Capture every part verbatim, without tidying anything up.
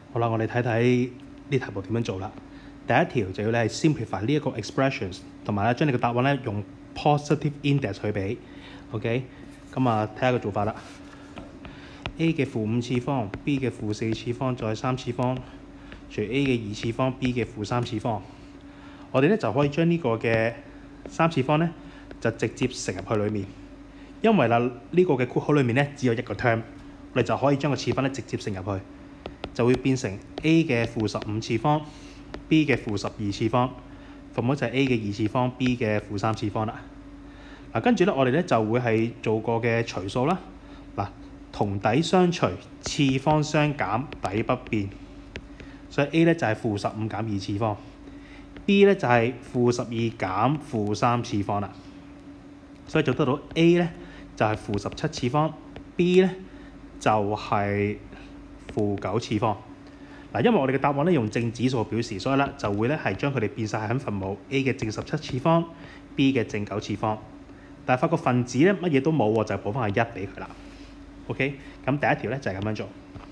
好啦，我哋睇睇呢題目點樣做啦。第一條就要你係 simplify 呢一個 expressions， 同埋咧將你個答案咧用 positive index 去比。OK， 咁啊睇下個做法啦。A 嘅負五次方 ，B 嘅負四次方，再三次方，除 A 嘅二次方 ，B 嘅負三次方。我哋咧就可以將呢個嘅三次方咧就直接乘入去裡面，因為啦呢、這個嘅括號裡面咧只有一個 term， 我哋就可以將個次方咧直接乘入去，就會變成 A 嘅負十五次方 ，B 嘅負十二次方，符號就係 A 嘅二次方 ，B 嘅負三次方啦。嗱，跟住咧我哋咧就會係做過嘅除數啦。嗱，同底相除，次方相減，底不變，所以 A 咧就係負十五減二次方。B 咧就係負十二減負三次方啦，所以就得到 A 咧就係負十七次方 ，B 咧就係負九次方。嗱，因為我哋嘅答案咧用正指數表示，所以咧就會咧係將佢哋變晒喺分母 A 嘅正十七次方 ，B 嘅正九次方。但係發覺分子咧乜嘢都冇喎，就補翻個一俾佢啦。OK， 咁第一條咧就係咁樣做。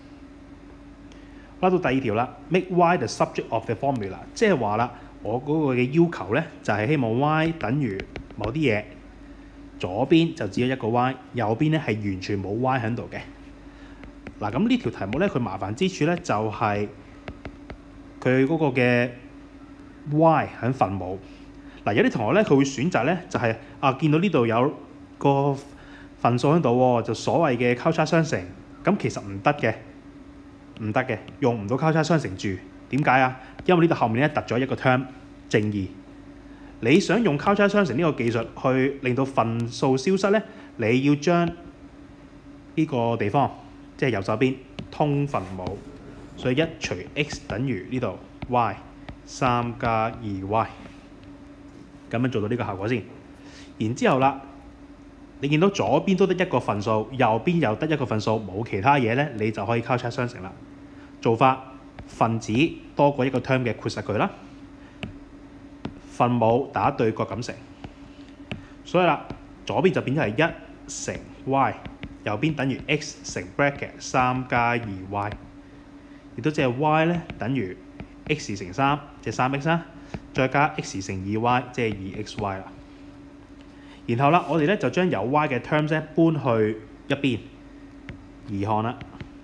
拉到第二條啦 ，make y the subject of the formula， 即係話啦。我嗰個嘅要求咧，就係、是、希望 y 等於某啲嘢，左邊就只有一個 y， 右邊咧係完全冇 y 喺度嘅。嗱，咁呢條題目咧，佢麻煩之處咧就係佢嗰個嘅 y 喺分母。嗱，有啲同學咧，佢會選擇咧就係、是、啊，見到呢度有個分數喺度喎，就所謂嘅交叉相乘。咁其實唔得嘅，唔得嘅，用唔到交叉相乘住。點解啊？因為呢度後面咧突咗一個 term 正二。你想用交叉相乘呢個技術去令到分數消失咧，你要將呢個地方即係右手邊通分母，所以一除 x 等於呢度 y 三加二 y， 咁樣做到呢個效果先。然之後啦，你見到左邊都得一個分數，右邊又得一個分數，冇其他嘢咧，你就可以交叉相乘啦。做法。分子多過一個 term 嘅括實佢啦，分母打對角咁乘，所以啦，左邊就變咗係一乘 y， 右邊等於 x 乘 bracket 三加二 y， 亦都即係 y 咧等於 x 乘三，即係三 x 啦，再加 x 乘二 y， 即係二 x y 啦。然後啦，我哋咧就將有 y 嘅 terms 咧搬去一邊，移項啦。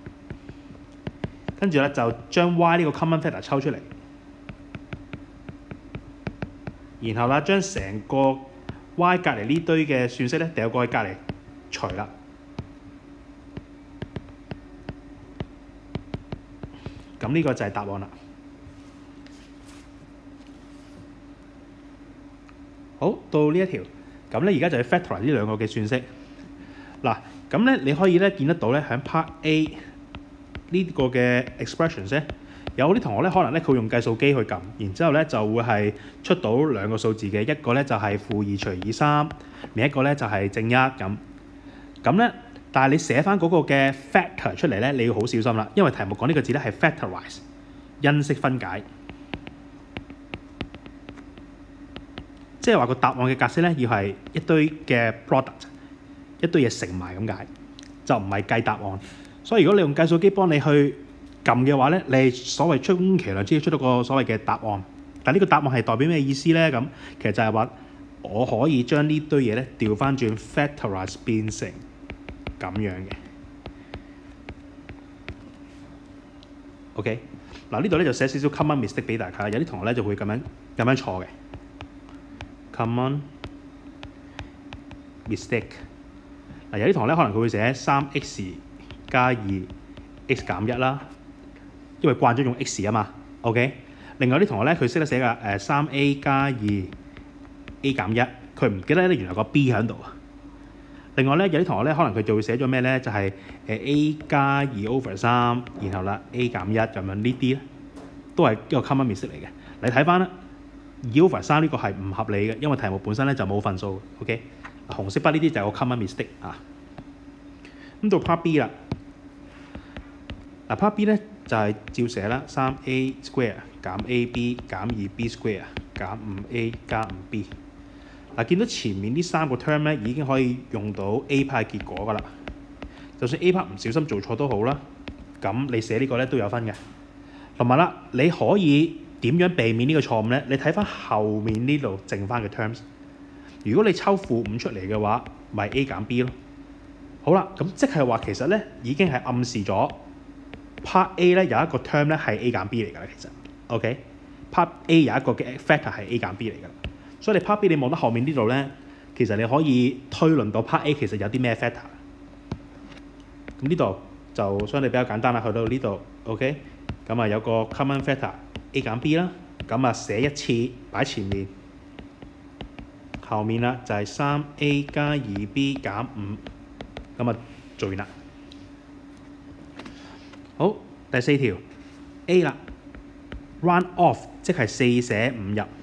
跟住咧就將 y 呢個 common factor 抽出嚟，然後啦將成個 y 隔離呢堆嘅算式咧掉過去隔離除啦。咁呢個就係答案啦。好，到呢一條，咁咧而家就要 factorize 呢兩個嘅算式。嗱，咁咧你可以咧見得到咧喺 part A。呢個嘅 expressions 咧，有啲同學咧可能咧佢會用計數機去撳，然之後咧就會係出到兩個數字嘅，一個咧就係負二除以三，另一個咧就係正一咁。咁咧，但係你寫翻嗰個嘅 factor 出嚟咧，你要好小心啦，因為題目講呢個字咧係 factorize 因式分解，即係話個答案嘅格式咧要係一堆嘅 product， 一堆嘢乘埋咁解，就唔係計答案。所以如果你用計數機幫你去撳嘅話咧，你所謂充其量只要出到個所謂嘅答案，但呢個答案係代表咩意思咧？咁其實就係話我可以將呢堆嘢咧調翻轉 factorize 變成咁樣嘅。OK， 嗱呢度咧就寫少少 common mistake 俾大家，有啲同學咧就會咁樣咁樣錯嘅 common mistake。嗱有啲同學咧可能佢會寫三 x。加二 x 減一啦，因為慣咗用 x 啊嘛 ，OK。另外啲同學咧，佢識得寫㗎誒三 a 加二 a 減一，佢唔記得咧原來個 b 喺度啊。另外咧有啲同學咧，可能佢就會寫咗咩咧？就係、是、誒 a 加二 over 三，然後啦 a 減一咁樣呢啲咧，都係一個 common mistake 嚟嘅。你睇翻啦，二 over 三呢個係唔合理嘅，因為題目本身咧就冇分數 ，OK。紅色筆呢啲就係個 common mistake 啊。咁到 part B 啦。嗱 part B 咧就係、是、照寫啦，三 a square 減 a b 減二 b square 減五 a 加五 b。嗱見到前面呢三個 term 咧已經可以用到 A part 結果㗎啦。就算 A part 唔小心做錯都好啦，咁你寫呢個咧都有分嘅。 同埋啦，你可以點樣避免呢個錯誤咧？你睇翻後面呢度剩翻嘅 terms。如果你抽負五出嚟嘅話，咪 A 減 B 咯。好啦，咁即係話其實咧已經係暗示咗 part A 咧有一個 term 咧係 A 減 B 嚟㗎啦。其實 OK，part A 有一個嘅 factor 係 A 減 B 嚟㗎啦。所以你 part B 你望到後面呢度咧，其實你可以推論到 part A 其實有啲咩 factor。咁呢度就相對比較簡單啦，去到呢度 OK， 咁啊有個 common factor A 減 B 啦，咁啊寫一次擺前面，後面啦就係三 A 加二 B 減五，咁啊做完啦。好，第四條 A 啦 ，run off 即係四捨五入。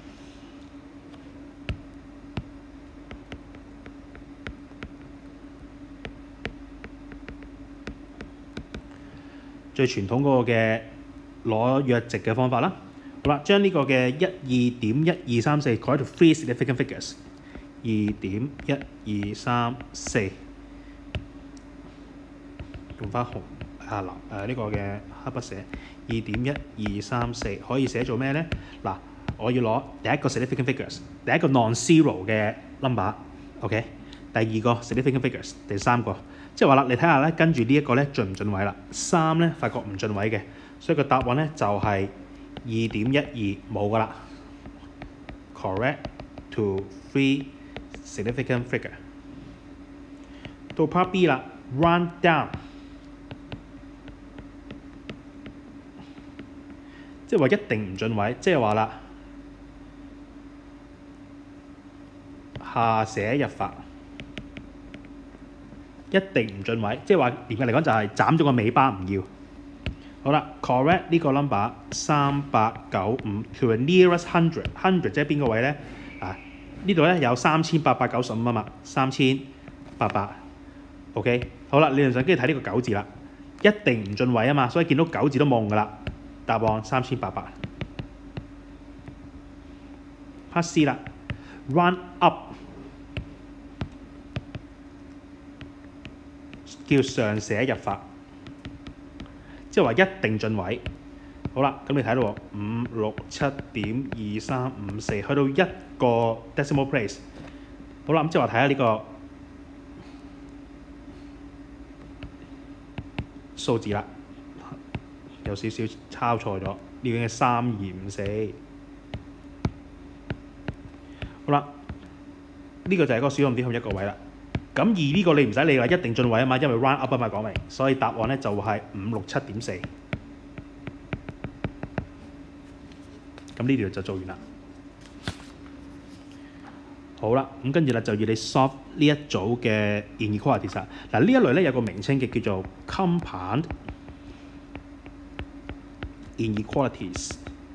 最傳統嗰個嘅攞約值嘅方法啦。好啦，將呢個嘅一二點一二三四改到 three significant figures。二點一二三四，用翻紅啊藍誒呢個嘅黑筆寫。二點一二三四可以寫做咩咧？嗱，我要攞第一個 significant figures，第一個 non-zero 嘅 number，OK。第二個 significant figures，第三個。即係話啦，你睇下咧，跟住呢一個咧進唔進位啦？三咧發覺唔進位嘅，所以個答案咧就係二點一二冇噶啦。Correct to three significant figure。到 part B 啦 ，run down， 即係話一定唔進位，即係話啦，下寫入法。一定唔進位，即係話嚴格嚟講就係斬咗個尾巴唔要。好啦 ，correct 呢個 number 三八九五 to the nearest hundred，hundred 即係邊個位咧？啊，呢度咧有三千八百九十五啊嘛，三千八百。OK， 好啦，理論上跟住睇呢個九字啦，一定唔進位啊嘛，所以見到九字都冇㗎啦。答案三千八百。part C 啦 ，run up。叫上寫入法，即係話一定進位。好啦，咁你睇到喎，五六七點二三五四，去到一個 decimal place。好啦，咁即係話睇下呢個數字啦，有少少抄錯咗，呢個應該三二五四。好啦，呢、這個就係嗰個小數點後一個位啦。咁而呢個你唔使理啦，一定進位啊嘛，因為 run up 啊嘛講明，所以答案咧就係五六七點四。咁呢條就做完啦。好啦，咁跟住啦就要你 solve 呢一組嘅 inequalities 啦。嗱呢一類咧有個名稱嘅叫做 compound inequalities。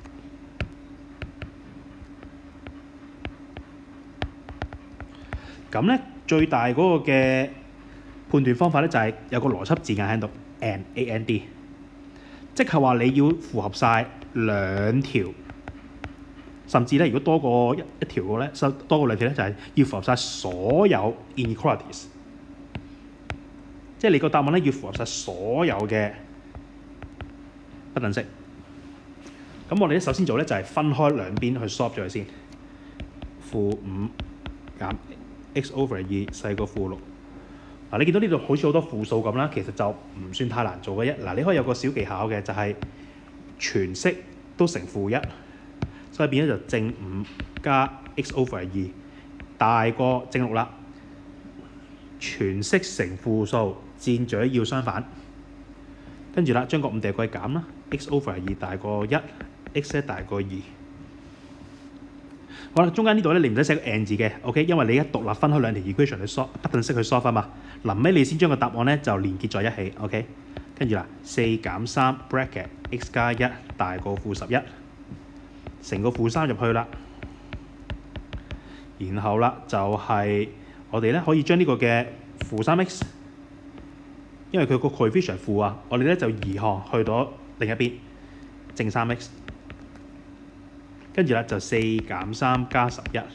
咁咧最大嗰個嘅判斷方法咧就係有個邏輯字眼喺度 ，and a n d， 即係話你要符合晒兩條，甚至咧如果多過一一條嘅咧，多過兩條咧就係要符合晒所有 inequalities， 即係你個答案咧要符合晒所有嘅不等式。咁我哋咧首先做咧就係分開兩邊去 solve 咗佢先，負五減 x over 二細過負六。嗱，你見到呢度好似好多負數咁啦，其實就唔算太難做嘅啫。嗱，你可以有個小技巧嘅，就係、是、全式都乘負一，所以變咗就正五加 x over 二大過正六啦。全式乘負數，箭嘴要相反。跟住啦，將個五遞過去減啦 ，x over 二大過一 ，x 大過二。好啦，中間呢度咧你唔使寫個 and 字嘅 ，OK， 因為你一獨立分開兩條 equation 去 solve 不等式去 solve 啊嘛。臨尾你先將個答案咧就連結在一起 ，OK。跟住啦，四減三 bracket x 加一大過負十一，乘個負三入去啦。然後啦就係、是、我哋咧可以將呢個嘅負三 x， 因為佢個 coefficient 負啊，我哋咧就移項去到另一邊正三 x。跟住啦就四減三加十一，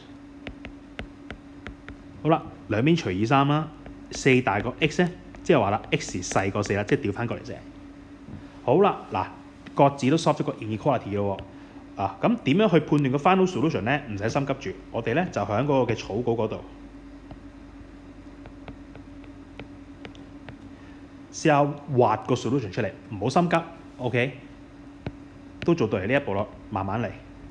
好啦，兩邊除以三啦，四大過 x 咧，即係話啦 x 細過四啦，即係調翻過嚟啫。好啦，嗱各自都 solve 咗個 inequality 咯喎。啊，咁點樣去判斷個 final solution 咧？唔使心急住，我哋咧就喺嗰個嘅草稿嗰度試下畫個 solution 出嚟，唔好心急 ，OK？ 都做到嚟呢一步咯，慢慢嚟。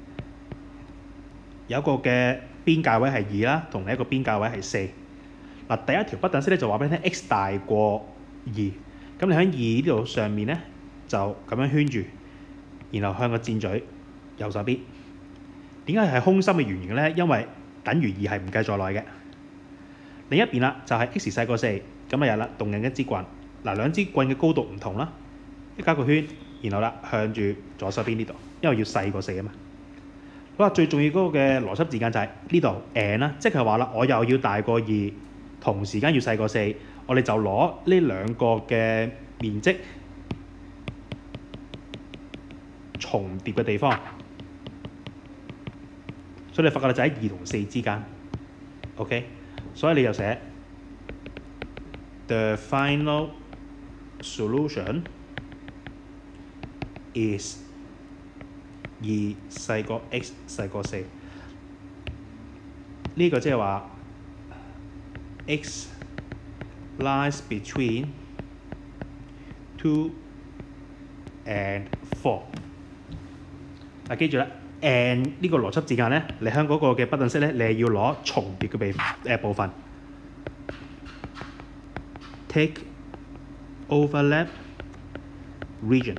有一個嘅邊界位係二啦，同另一個邊界位係四。嗱，第一條不等式咧就話俾你聽 x 大過二，咁你喺二呢度上面咧就咁樣圈住，然後向個箭嘴右手邊。點解係空心嘅圓形咧？因為等於二係唔計在內嘅。另一邊啦就係 x 細過四，咁啊有啦，動緊一支棍。嗱，兩支棍嘅高度唔同啦，一加個圈，然後啦向住左手邊呢度，因為要細過四啊嘛。好啦，最重要嗰個嘅邏輯字間就係呢度 and 啦，即係話啦，我又要大過二，同時間要細過四，我哋就攞呢兩個嘅面積重疊嘅地方，所以你發覺就喺二同四之間 ，OK， 所以你就寫 the final solution is 二細過 x 細過四，呢個即係話 x lies between two and four。嗱，記住啦 ，and 呢個邏輯字間咧，你喺嗰個嘅不等式咧，你係要攞重疊嘅誒部分 ，take overlap region。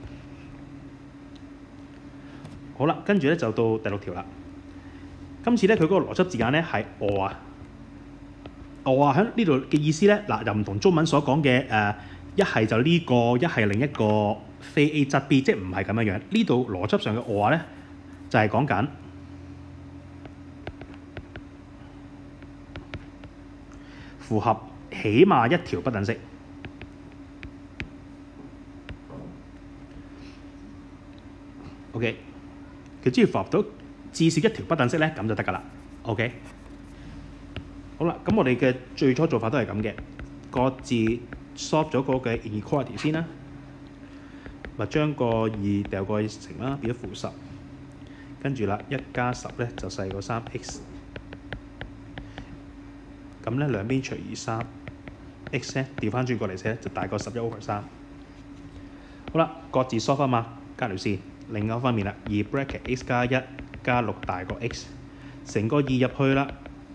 好啦，跟住咧就到第六條啦。今次咧佢嗰個邏輯字眼咧係 or 啊，or 啊喺呢度嘅意思咧，嗱又唔同中文所講嘅誒，一係就呢個，一係另一個非 A 則 B， 即係唔係咁樣樣。呢度邏輯上嘅 or 咧就係講緊符合起碼一條不等式。OK。佢只要符合到至少一條不等式咧，咁就得㗎啦。OK， 好啦，咁我哋嘅最初做法都係咁嘅，各自 solve 咗個嘅 inequality 先啦，咪將個二掉過去乘啦，變咗負十，跟住啦一加十咧就細過三 x， 咁咧兩邊除以三 x 咧調翻轉過嚟寫就大過十一 over 三。好啦，各自 solve 啊嘛，加條線。另一方面啦，二 bracket x 加一加六大過 x， 乘個二入去啦，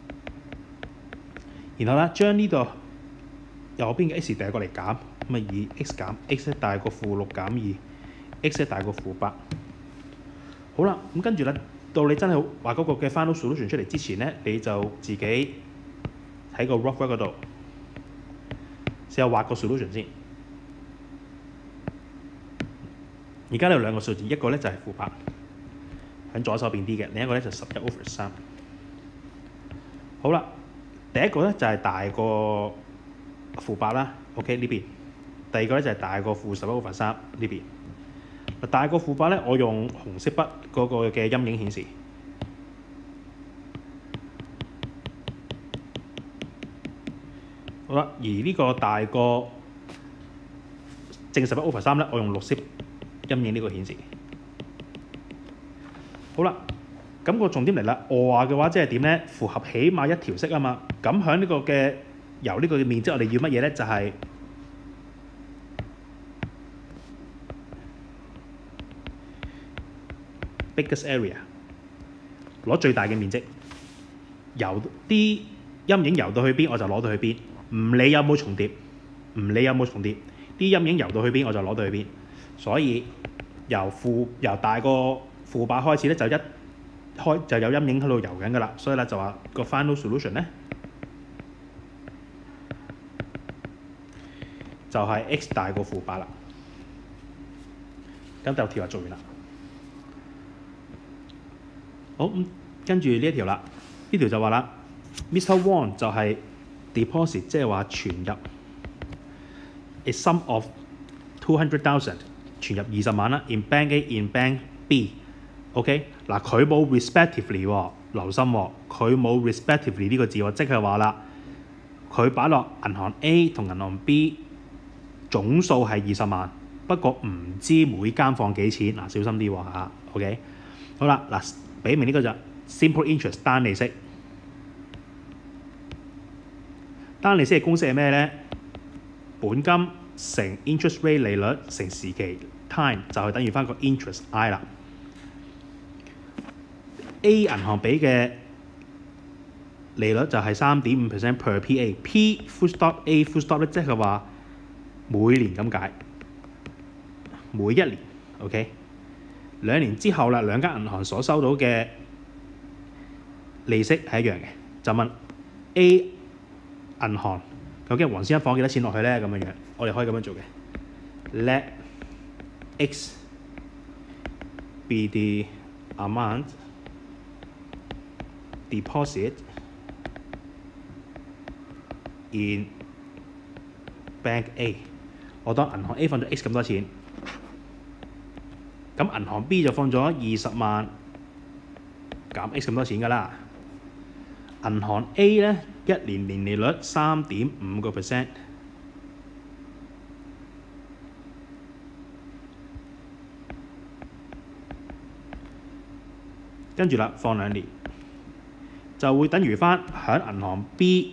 然後咧將呢度右邊嘅 x 掉過嚟減，咁咪二 x 減 x 大過負六減二 ，x 大過負八。好啦，咁跟住咧，到你真係畫嗰個嘅 final solution 出嚟之前咧，你就自己喺個 rough work 嗰度試下畫個 solution 先。而家有兩個數字，一個咧就係負八，喺左手邊啲嘅；另一個咧就十一 over 三。好啦，第一個咧就係大過負八啦 ，OK 呢邊；第二個咧就係大過負十一 over 三呢邊。大過負八咧，我用紅色筆嗰個嘅陰影顯示。好啦，而呢個大過正十一 over 三咧，我用綠色陰影呢個顯示。好啦，咁、那個重點嚟啦。我話嘅話即係點咧？符合起碼一條式啊嘛。咁喺呢個嘅由呢個嘅面積，我哋要乜嘢咧？就係、是、biggest area， 攞最大嘅面積，由啲陰影游到去邊，我就攞到去邊，唔理有冇重疊，唔理有冇重疊，啲陰影游到去邊，我就攞到去邊。所以由負由大個負八開始咧，就一開就有陰影喺度游緊㗎啦。所以咧就話個 final solution 咧就係 x 大過負八啦。咁就條就做完啦。好，咁跟住呢一條啦，呢條就話啦 ，Mister Wong 就係 deposit， 即係話存入 a sum of two hundred thousand。存入二十萬啦 ，in bank A，in bank B，OK， 嗱佢冇 respectively 喎，留心喎，佢冇 respectively 呢個字喎，即係話啦，佢擺落銀行 A 同銀行 B 總數係二十萬， 不過唔知每間放幾錢，嗱小心啲喎嚇。OK， 好啦，嗱俾明呢個就 simple interest 單利息。單利息嘅公式係咩咧？本金乘 interest rate 利率乘時期 time 就係等於翻個 interest I 啦。A 銀行俾嘅利率就係 三點五 percent per P A。P full stop A full stop 咧，即係話每年咁解，每一年 OK。兩年之後啦，兩間銀行所收到嘅利息係一樣嘅，就問 A 銀行究竟黃先生放幾多錢落去咧？咁樣樣，我哋可以咁樣做嘅。Let X be the amount deposit in bank A。我當銀行 A 放咗 X 咁多錢，咁銀行 B 就放咗二十萬減 X 咁多錢㗎啦。銀行 A 咧一年年利率三點五個 percent， 跟住啦放兩年，就會等於翻喺銀行 B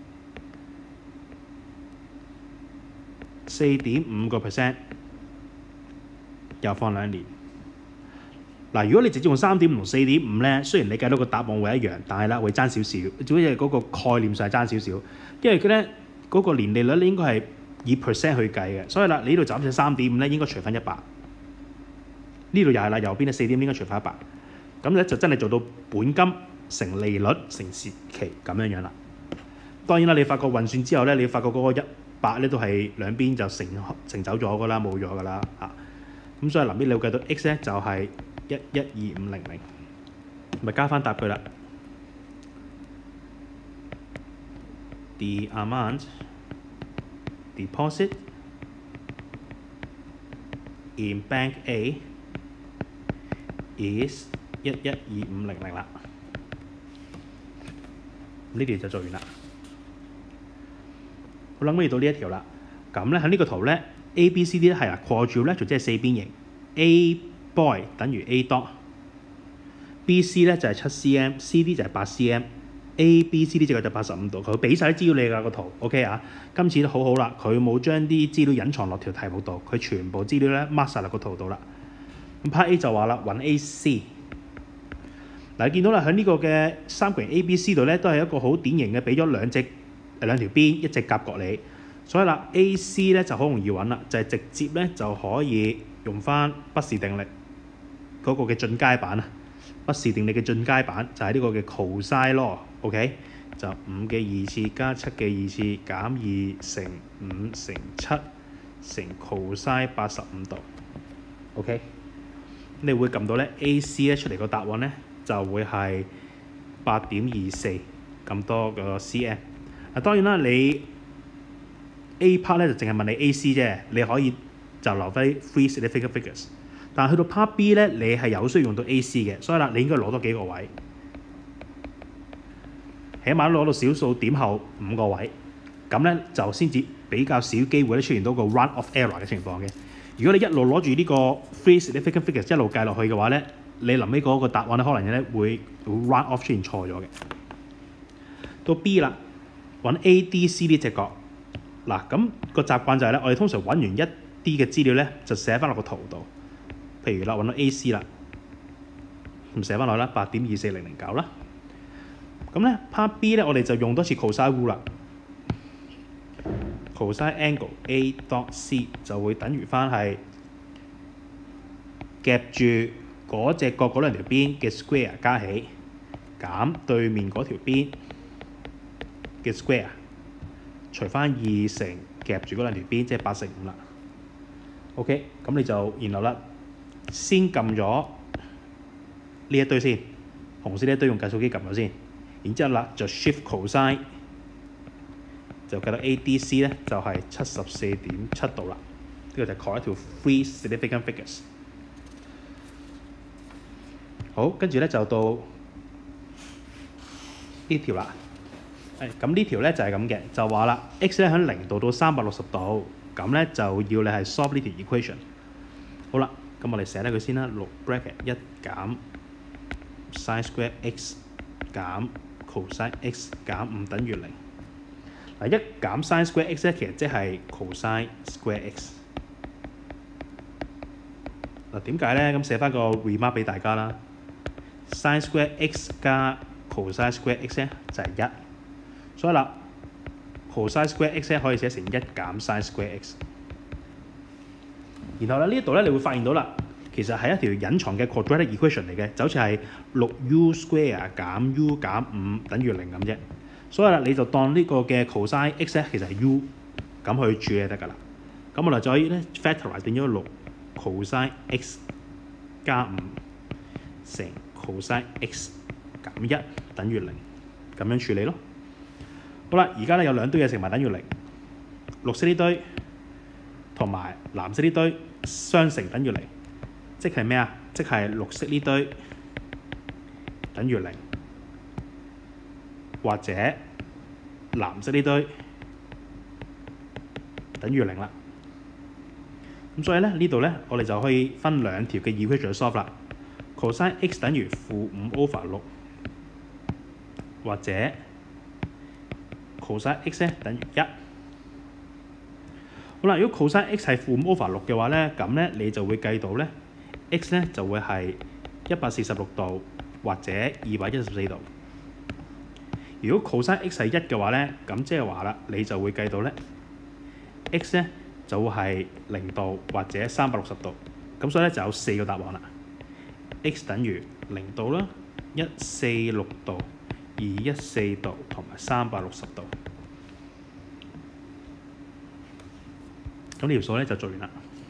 四點五個 percent， 又放兩年。嗱，如果你直接用三點五同四點五咧，雖然你計到個答案會一樣，但係啦會爭少少，只係嗰個概念上係爭少少，因為佢咧嗰個年利率咧應該係以 percent 去計嘅，所以啦你呢度斬上三點五咧應該除翻一百，呢度又係啦，右邊咧四點應該除翻一百，咁咧就真係做到本金乘利率乘時期咁樣樣啦。當然啦，你發覺運算之後咧，你發覺嗰個一百咧都係兩邊就乘乘走咗㗎啦，冇咗㗎啦嚇。咁所以臨尾你會計到 X 咧就係一一二五零零，咪加翻答佢啦。The amount deposit in bank A is 一一二五零零啦。呢條就做完啦。好啦，咁要到呢一條啦。咁咧喺呢個圖咧 ，A、B、C、D 咧係啦 quadrilateral 即係四邊形 ，A boy 等於 A dot，B C 咧就係七 cm，C D 就係八 cm，A B C D 隻腳就八十五度。佢俾晒啲資料你㗎個圖 ，OK 啊？今次都好好啦，佢冇將啲資料隱藏落條題目度，佢全部資料咧 mark 晒落個圖度啦。咁 Part A 就話啦，揾 A C。嗱，你見到啦，喺呢個嘅三角形 A B C 度咧，都係一個好典型嘅，俾咗兩隻兩條邊，一隻夾角你。所以啦 ，A C 咧就好容易揾啦，就係、是、直接咧就可以用翻畢氏定律嗰個嘅進階版啊。畢氏定律嘅進階版就係呢個嘅 cosine law，OK， 就五嘅二次加七嘅二次減二乘五乘七乘 cosine 八十五度 ，OK。你會撳到咧 A C 咧出嚟個答案咧就會係八點二四咁多個 cm。嗱當然啦，你 A part 咧就淨係問你 A C 啫，你可以就留低 three significant figures。但係去到 part B 咧，你係有需要用到 A C 嘅，所以啦，你應該攞多幾個位，起碼攞到小數點後五個位，咁咧就先至比較少機會咧出現到個 run off error 嘅情況嘅。如果你一路攞住呢個 three significant figures 一路計落去嘅話咧，你臨尾嗰個答案咧可能咧會 run off 出現錯咗嘅。到 B 啦，揾 A D C 呢隻角。嗱，咁個習慣就係咧，我哋通常揾完一啲嘅資料咧，就寫翻落個圖度。譬如啦，揾到 A C 啦，咁寫翻落啦，八點二四零零九啦。咁咧 part B 咧，我哋就用多次 cosine rule 啦。cosine angle A dot C 就會等於翻係夾住嗰隻角嗰兩條邊嘅 square 加起，減對面嗰條邊嘅 square， 除翻二乘夾住嗰兩條邊，即係八乘五啦。OK， 咁你就然後啦，先撳咗呢一堆先，紅色呢一堆用計數機撳咗先，然之後啦就 shift cosine。就計到 A D C 咧就係七十四點七度啦，呢、這個就係 correct to three significant figures。好，跟住咧就到呢條啦。誒，咁呢條咧就係咁嘅，就話啦 ，x 咧喺零度到三百六十度， 咁咧就要你係 solve 呢條 equation。好啦，咁我哋寫低佢先啦，六 bracket 一減 sin square x 減 cosine x 減五等於零。嗱，一減 sin square x 咧，其實即係 cosine square x。嗱，點解咧？咁寫翻個 remark 俾大家啦。sin square x 加 cosine square x 咧就係一，所以啦 cosine square x 咧可以寫成一減 sin square x。然後咧呢一度咧你會發現到啦，其實係一條隱藏嘅 quadratic equation 嚟嘅，就好似係六 u square 減 u 減五等於零咁啫。所以啦，你就當呢個嘅 cosine x 咧其實係 u 咁去處理就得㗎啦。咁我哋再咧 factorize 變咗六 cosine x 加五乘 cosine x 減一等於零，咁樣處理咯。好啦，而家咧有兩堆嘢乘埋等於零，綠色呢堆同埋藍色呢堆相乘等於零，即係咩啊？即係綠色呢堆等於零，或者藍色呢堆等於零啦。咁所以咧呢度咧，我哋就可以分兩條嘅 equation 去 solve 啦。cosine x 等於負五 over 六，或者 cosine x 咧等於一。好啦，如果 cosine x 係負五 over 六嘅話咧，咁咧你就會計到咧 x 咧就會係一百四十六度或者二百一十四度。如果 cosine x 係一嘅話咧，咁即係話啦，你就會計到咧 x 咧就會係零度或者三百六十度。咁所以咧就有四個答案啦。x 等於零度啦、一四六度、二一四度同埋三百六十度。咁呢條數咧就做完啦。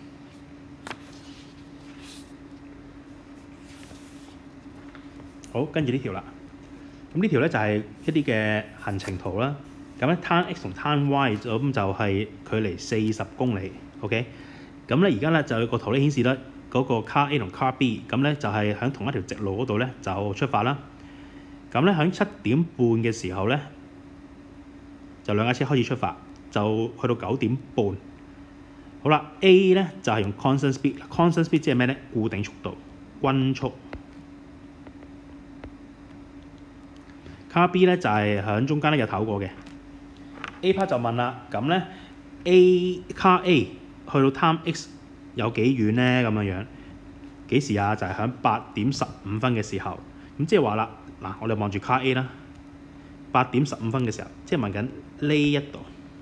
好，跟住呢條啦。咁呢條咧就係一啲嘅行程圖啦。咁咧 tan x 同 tan y 咁就係距離四十公里。OK。咁咧而家咧就有個圖咧顯示咧嗰個 car A 同 car B， 咁咧就係喺同一條直路嗰度咧就出發啦。咁咧喺七點半嘅時候咧，就兩架車開始出發，就去到九點半。好啦 ，A 咧就係、是、用 constant speed，constant speed 即係咩咧？固定速度，均速。car B 咧就係、是、喺中間咧有唞過嘅。A part 就問啦，咁咧 A car A 去到 time x 有幾遠咧？咁樣樣幾時啊？就係喺八點十五分嘅時候。咁即係話啦，嗱，我哋望住 car A 啦，八點十五分嘅時候，即係問緊呢一度。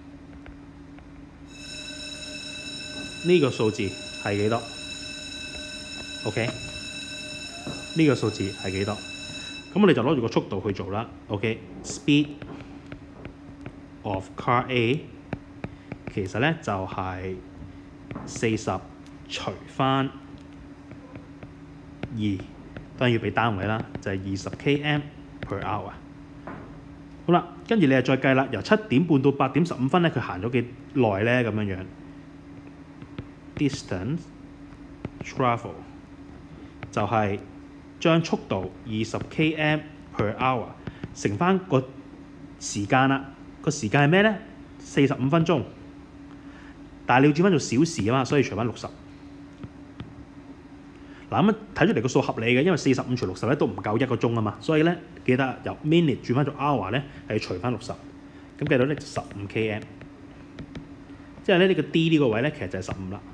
呢個數字係幾多 ？OK， 呢個數字係幾多？咁我哋就攞住個速度去做啦。OK，speed、okay? of car A 其實咧就係四十除翻二，當然要俾單位啦，就係二十 km per hour。好啦，跟住你又再計啦，由七點半到八點十五分咧，佢行咗幾耐咧？咁樣樣。Distance travel 就係將速度二十 km per hour 乘翻個時間啦。個時間係咩咧？四十五分鐘。但係你要轉翻做小時啊嘛，所以除翻六十。嗱咁睇出嚟個數合理嘅，因為四十五除六十咧都唔夠一個鐘啊嘛，所以咧記得由 minute 轉翻做 hour 咧係除翻六十。咁計到咧就十五 km， 即係咧呢個 D 呢個位咧其實就係十五啦。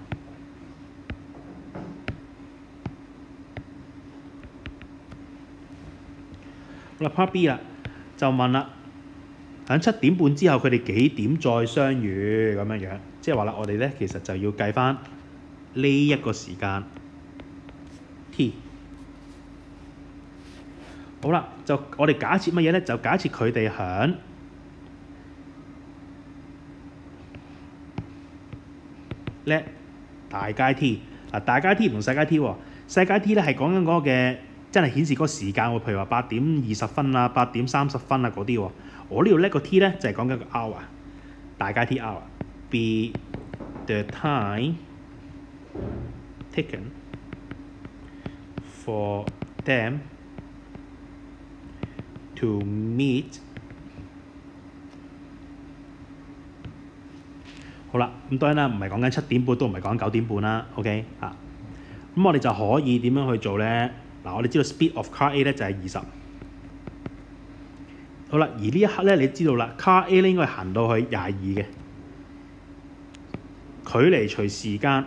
好啦 ，Part B 啦，就問啦，喺七點半之後，佢哋幾點再相遇咁樣樣？即係話啦，我哋咧其實就要計翻呢一個時間 T。好啦，就我哋假設乜嘢咧？就假設佢哋響咧大街 T 嗱，大街 T 唔同細街 T 喎，細街 T 咧係講緊嗰個嘅。真係顯示嗰個時間喎，譬如話八點二十分啊、八點三十分啊嗰啲喎。我呢度呢個 T 咧就係講緊個 hour， 大街 T hour be the time taken for them to meet 好啦，咁當然啦，唔係講緊七點半，都唔係講緊九點半啦。OK 啊，咁我哋就可以點樣去做咧？嗱，我哋知道 speed of car A 咧就係二十。好啦，而呢一刻咧，你知道啦，car A 咧應該係行到去廿二嘅，距離除時間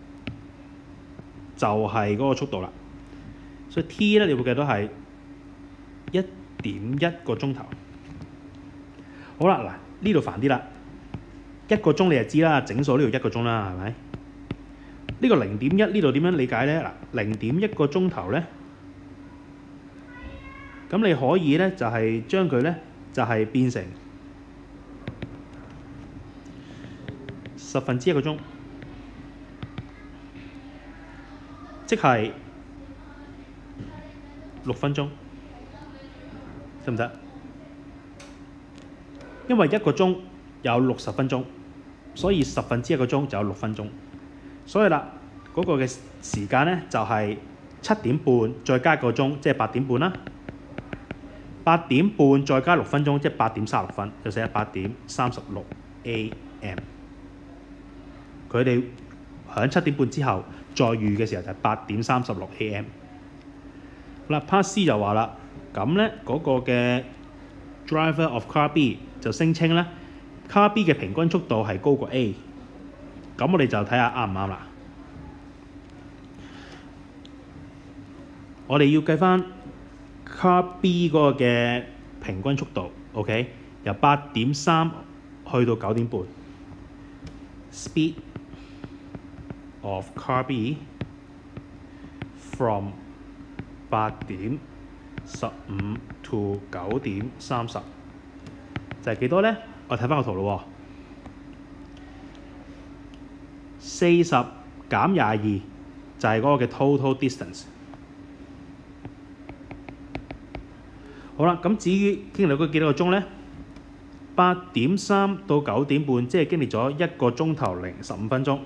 就係嗰個速度啦。所以 T 咧，你會計到係一點一個鐘頭。好啦，嗱呢度煩啲啦，一個鐘你就知啦，整數呢度一個鐘啦，係咪？呢個零點一呢度點樣理解咧？嗱，零點一個鐘頭咧，咁你可以咧就係將佢咧就係變成十分之一個鐘，即係六分鐘，得唔得？因為一個鐘有六十分鐘，所以十分之一個鐘就有六分鐘。所以啦，嗰、那個嘅時間咧就係七點半再加一個鐘，即係八點半啦。八點半再加六分鐘，即係八點三十六分，就寫八點三十六 A M。佢哋響七點半之後再預嘅時候就係八點三十六 A M。好啦 ，Part C 就話啦，咁咧嗰個嘅 driver of car B 就聲稱咧 car B 嘅平均速度係高過 A。咁我哋就睇下啱唔啱啦。我哋要計翻 car B 嗰個嘅平均速度 ，OK， 由八點三去到九點半 ，speed of car B from 八點十五 to 九點三十，就係幾多咧？我睇翻個圖咯喎。四十減廿二就係嗰個嘅 total distance。好啦，咁至於經歷咗幾多個鐘咧？八點三到九點半，即係經歷咗一個鐘頭零十五分鐘。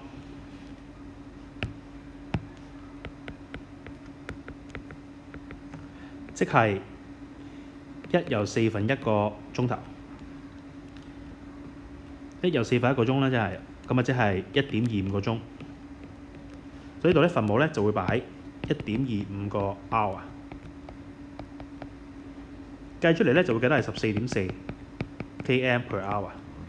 即係一又四分一個鐘頭，一又四分一個鐘啦，即係。咁啊，即係一點二五個鐘，所以呢度咧分母咧就會擺一點二五個 hour， 計出嚟咧就會記得係十四點四 km per hour。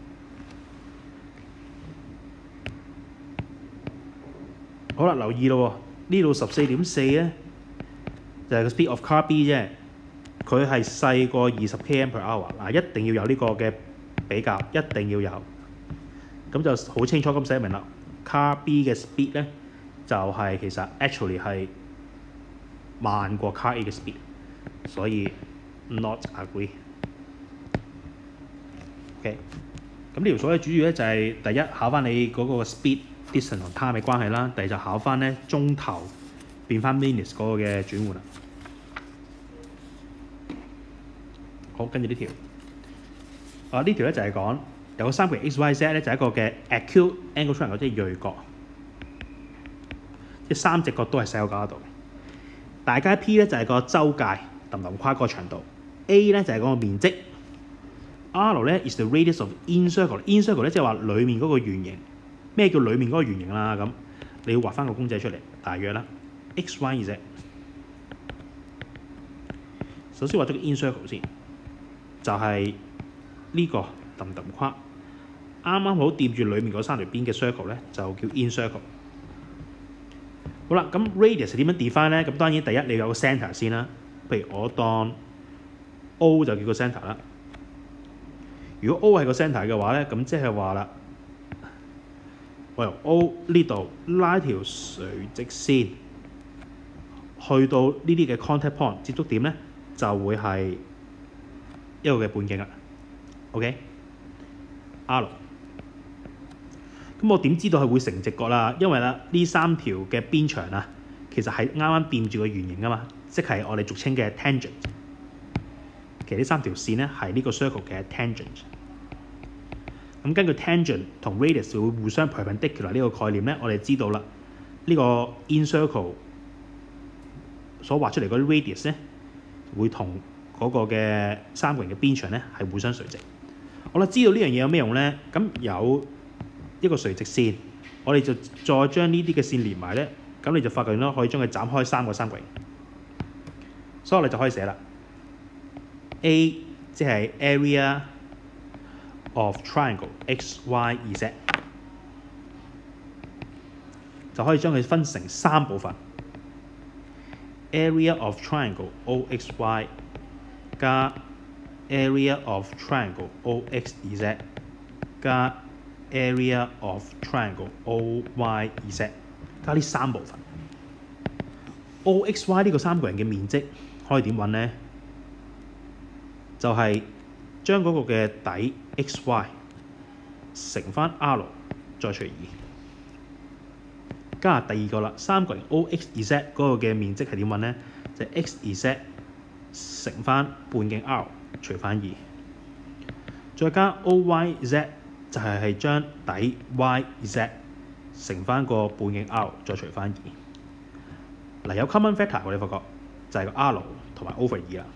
好啦，留意咯喎，呢度十四點四咧就係個 speed of car B 啫，佢係細過二十 km per hour 嗱，一定要有呢個嘅比較，一定要有。咁就好清楚咁寫明啦。car B 嘅 speed 咧就係、是、其實 actually 係慢過 car A 嘅 speed， 所以 not agree。OK， 咁呢條數咧主要咧就係第一考翻你嗰個 speed、distance 同 time 嘅關係啦，第二就考翻咧鐘頭變翻 minutes 嗰個嘅轉換啦。好，跟住呢條，啊呢條咧就係講。有個三角形 X Y Z 咧就係一個嘅 acute angle triangle，即係鋭角，即係三隻角都係細角度。大街 P 咧就係個周界揼揼跨個長度 ，A 咧就係嗰個面積 ，R 咧 is the radius of in circle。in circle 咧即係話裡面嗰個圓形。咩叫裡面嗰個圓形啦？咁你要畫翻個公仔出嚟，大約啦 ，X Y Z。首先畫咗個 in circle 先，就係、是、呢、這個揼揼跨。啱啱好掂住裡面嗰三條邊嘅 circle 咧，就叫 in circle。好啦，咁 radius 係點樣 define 咧？咁當然第一你有個 centre 先啦。譬如我當 O 就叫個 centre 啦。如果 O 係個 centre 嘅話咧，咁即係話啦，我由 O 呢度拉條垂直線去到呢啲嘅 contact point 接觸點咧，就會係一個嘅半徑啦。OK，R。咁我點知道係會成直角啦？因為啦，呢三條嘅邊長啊，其實係啱啱掂住個圓形噶嘛，即係我哋俗稱嘅 tangent。其實呢三條線咧係呢個 circle 嘅 tangent。咁根據 tangent 同 radius 會互相 perpendicular 呢個概念咧，我哋知道啦，呢、這個 in circle 所畫出嚟嗰啲 radius 咧，會同嗰個嘅三角形嘅邊長咧係互相垂直。好啦，知道呢樣嘢有咩用咧？咁有一個垂直線，我哋就再將呢啲嘅線連埋咧，咁你就發覺咯，可以將佢斬開三個三角形。所以我哋就可以寫啦 ，A 即係 area of triangle X Y Z， 就可以將佢分成三部分 ，area of triangle O X Y 加 area of triangle O X Z 加 area of triangle O Y Z 加呢三部分。O X Y 呢個三角形嘅面積可以點揾呢？就係、是、將嗰個嘅底 X Y 乘翻 R 再除二，加第二個啦，三角形 O X Z 嗰個嘅面積係點揾呢？就係、X Z 乘翻半徑 R 除翻二，再加 O Y Z 就係係將底 Y Z 乘翻個半徑 R 再除翻二。嗱，有 common factor 我哋發覺就係個 R 同埋 over 二啦。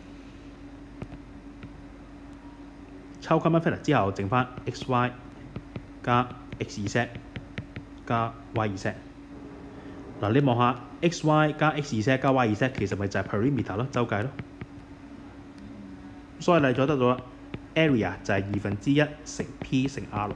抽 common factor 之後，剩翻 X Y 加 X Z 加 Y Z。嗱，你望下 X Y 加 X Z 加 Y Z 其實咪就係 perimeter 咯，周界咯。所以你就得到啦 ，area 就係二分之一乘 P 乘 R。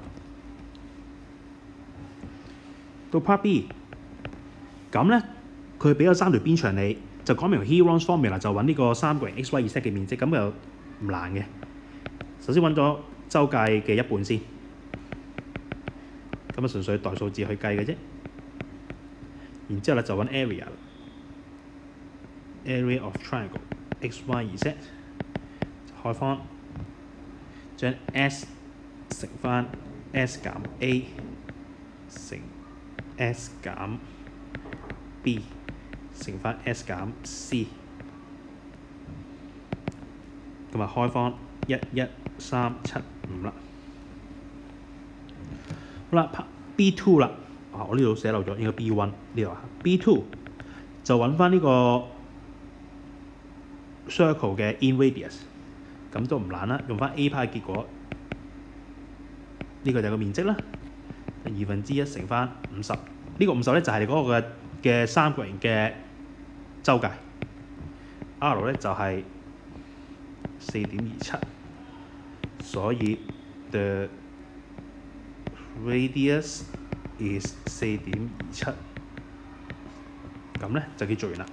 到 part B， 咁咧佢俾咗三條邊長你，就講明 Heron's formula 就揾呢個三角形 X Y Z 嘅面積，咁又唔難嘅。首先揾咗周界嘅一半先，咁啊純粹代數字去計嘅啫。然之後咧就揾 area，area of triangle X Y Z， 開方將 S 乘翻 S 減 A 乘 S 減 B 乘翻 S 減 C， 咁啊開方一一三七五啦。好啦 ，B two 啦，啊我呢度寫漏咗，應該 B one 呢度啊。B two 就揾翻呢個 circle 嘅 in radius， 咁都唔難啦，用翻 A 派嘅結果，呢、這個就係個面積啦，二分之一乘翻五十，呢個五十咧就係嗰個嘅嘅三角形嘅周界 ，R 咧就係四點二七。所以 the radius is 四點二七，咁咧就叫做完啦。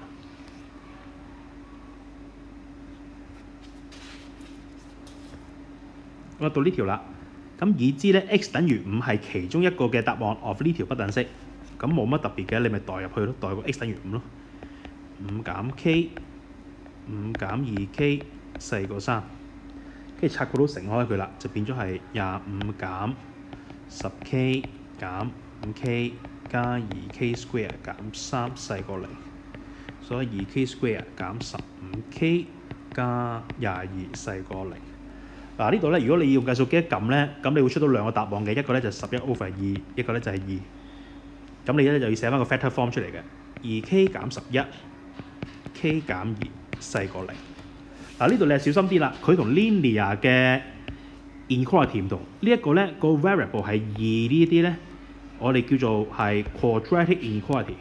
咁啊到呢條啦，咁已知咧 x 等於五係其中一個嘅答案 of 呢條不等式，咁冇乜特別嘅，你咪代入去咯，代個 x 等於五咯，五減 k， 五減二 k 細過三。跟住拆個都乘開佢啦，就變咗係廿五減十 k 減五 k 加二 k square 減三細過零，所以二 k square 減十五 k 加廿二細過零。嗱呢度咧，如果你要用計數機一撳咧，咁你會出到兩個答案嘅，一個咧就十一 over 二，一個咧就係二。咁你咧就要寫翻個 factor form 出嚟嘅，二 k 減十一 k 減二細過零。嗱呢度你係小心啲啦，佢同 linear 嘅 inequality 唔同，呢一個咧個 variable 係二呢啲咧，我哋叫做係 quadratic inequality。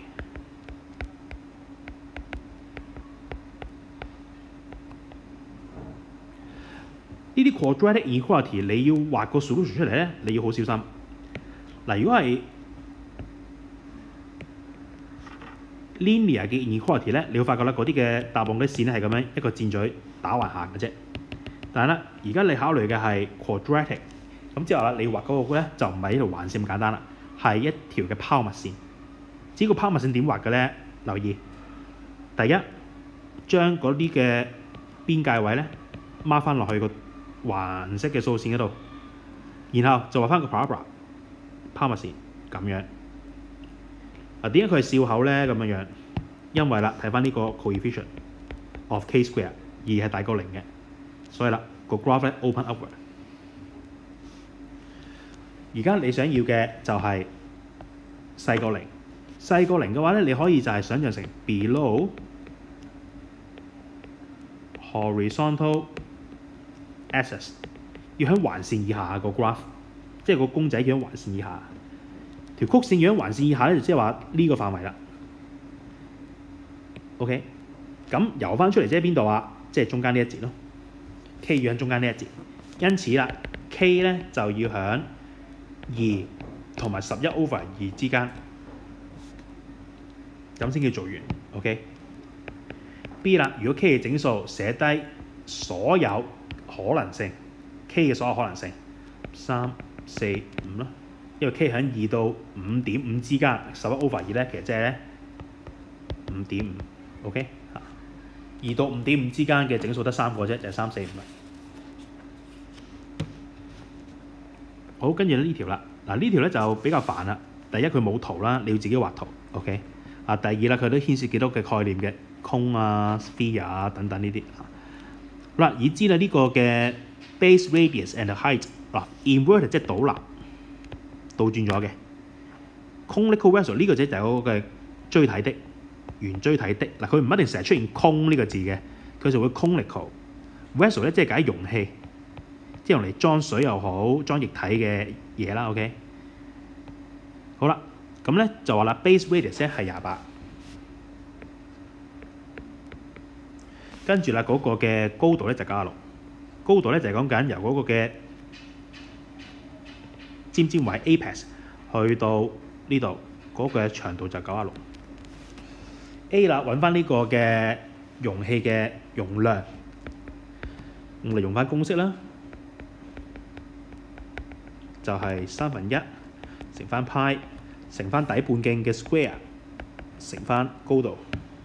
呢啲 quadratic inequality 你要畫個 solution 出嚟咧，你要好小心。嗱，如果係 linear 嘅 inequality 咧，你會發覺咧嗰啲嘅答案嗰啲線咧係咁樣一個箭嘴打橫行嘅啫。但係咧，而家你考慮嘅係 quadratic， 咁之後啦，你畫嗰個咧就唔係一條橫線咁簡單啦，係一條嘅拋物線。至於個拋物線點畫嘅咧，留意第一，將嗰啲嘅邊界位咧孖翻落去個橫式嘅數線嗰度，然後就畫翻個 parabola 拋物線咁樣。嗱，點解佢係笑口咧咁樣樣？因為啦，睇翻呢個 coefficient of k square 二係大過零嘅，所以啦個 graph 咧 open upward。而家你想要嘅就係細過零，細過零嘅話咧，你可以就係想像成 below horizontal axis， 要喺橫線以下個 graph， 即係個公仔要喺橫線以下。 條曲線如果橫線以下咧，就即係話呢個範圍啦。OK， 咁游翻出嚟即係邊度啊？即係中間呢一節咯。K 要喺中間呢一節，因此啦 ，K 咧就要喺二同埋十一 over 二之間，咁先叫做完。OK。B 啦，如果 K 嘅整數寫低所有可能性 ，K 嘅所有可能性，三、四、五啦，因為 K 喺二到五點五之間，十一 over 二咧，其實即係咧五點五。OK， 二到五點五之間嘅整數得三個啫，就係三四五啦。好，跟住呢條啦，嗱呢條咧就比較煩啦。第一佢冇圖啦，你要自己畫圖。OK， 啊第二啦，佢都牽涉幾多嘅概念嘅。空啊、sphere 啊等等呢啲。好啦，已知啦呢個嘅 base radius and height 嗱 inverted 即係倒立倒轉咗嘅。conical vessel 呢個啫就係嗰個嘅錐體的圓錐體的嗱，佢唔一定成日出現 con 呢個字嘅，佢就會 conical vessel 咧即係解容器，即係用嚟裝水又好裝液體嘅嘢啦。OK， 好啦，咁咧就話啦 base radius 咧係廿八。跟住啦，嗰個嘅高度咧就九十六，高度咧就係講緊由嗰個嘅尖尖位 apex 去到呢度嗰個嘅長度就九十六。A 啦，揾翻呢個嘅容器嘅容量，我哋用翻公式啦，就係三分一乘翻派乘翻底半徑嘅 square 乘翻高度。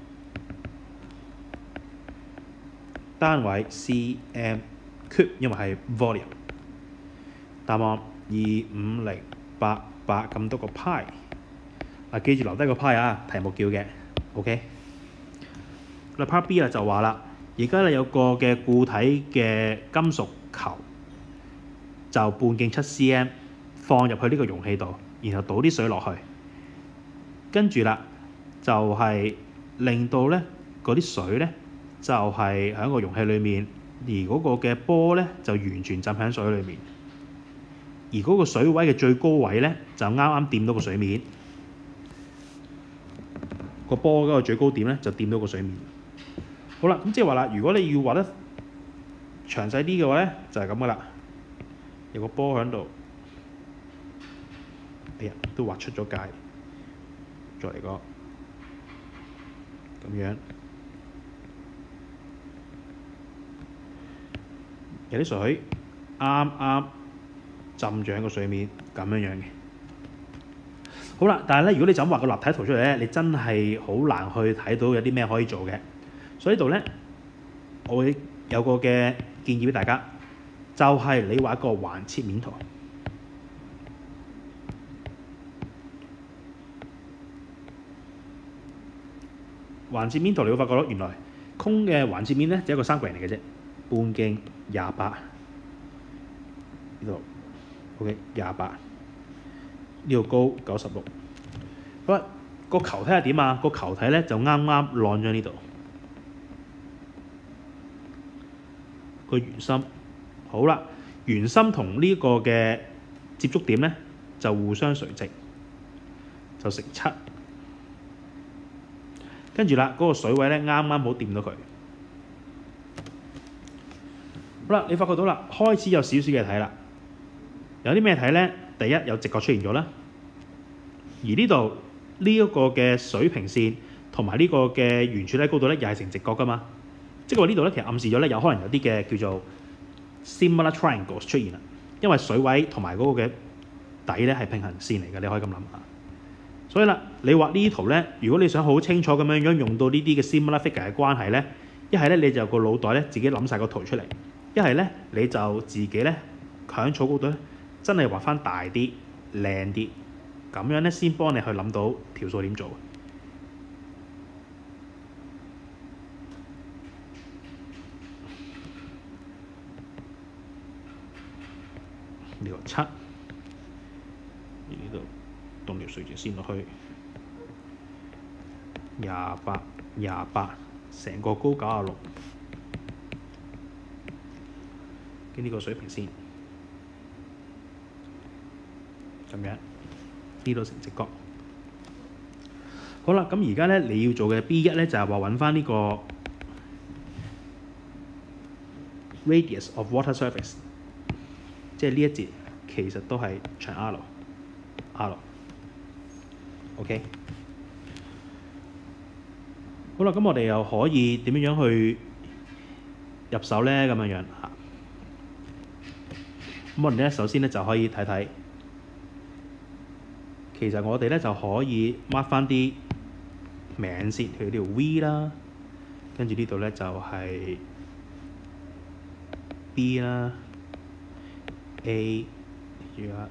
單位 cm cube， 因為係 volume。答案二五零八八咁多個派。嗱，記住留低個派啊，題目叫嘅。OK。嗱 part B 啦就話啦，而家咧有個嘅固體嘅金屬球，就半徑七 cm 放入去呢個容器度，然後倒啲水落去，跟住啦就係、是、令到咧嗰啲水咧。就係喺個容器裏面，而嗰個嘅波咧就完全浸喺水裏面，而嗰個水位嘅最高位咧就啱啱掂到個水面，個波嗰個最高點咧就掂到個水面。好啦，咁即係話啦，如果你要畫得詳細啲嘅話咧，就係咁噶啦，有個波喺度，哎呀，都畫出咗界，再嚟個咁樣。有啲水啱啱浸住喺個水面咁樣樣嘅。好啦，但係咧，如果你就咁畫個立體圖出嚟咧，你真係好難去睇到有啲咩可以做嘅。所以呢度咧，我會有個嘅建議俾大家，就係、是、你畫一個橫切面圖。橫切面圖你會發覺到原來空嘅橫切面咧，就係一個三角形嚟嘅啫。半徑廿八，呢度 OK 廿八，呢度高九十六。好啦，個球體係點啊？個球體咧就啱啱晾咗呢度，個圓心。好啦，圓心同呢個嘅接觸點咧就互相垂直，就乘七。跟住啦，嗰、那個水位咧啱啱好掂到佢。好啦，你發覺到啦，開始有少少嘅睇啦。有啲咩睇咧？第一有直角出現咗啦，而呢度呢一個嘅水平線同埋呢個嘅圓柱體高度咧，又係成直角噶嘛。即係話呢度咧，其實暗示咗咧，有可能有啲嘅叫做 similar triangles 出現啦。因為水位同埋嗰個嘅底咧係平行線嚟嘅，你可以咁諗下。所以啦，你畫呢啲圖咧，如果你想好清楚咁樣樣用到呢啲嘅 similar figure 嘅關係咧，一係咧你就個腦袋咧自己諗晒個圖出嚟。一係咧，你就自己咧喺草稿度咧，真係畫翻大啲、靚啲，咁樣咧先幫你去諗到條數點做。呢個七，呢度動條垂直線落去，廿八、廿八，成個高九十六。跟呢個水平線咁樣， 呢度成直角。好啦，咁而家咧你要做嘅 B 一咧就係話揾翻呢個 radius of water surface， 即係呢一節其實都係長 R R。OK。好啦，咁我哋又可以點樣樣去入手咧？咁樣樣嚇。咁我哋咧首先咧就可以睇睇，其實我哋咧就可以 mark 翻啲名先，譬如呢條 V 啦，跟住呢度咧就係 B 啦 ，A， 仲有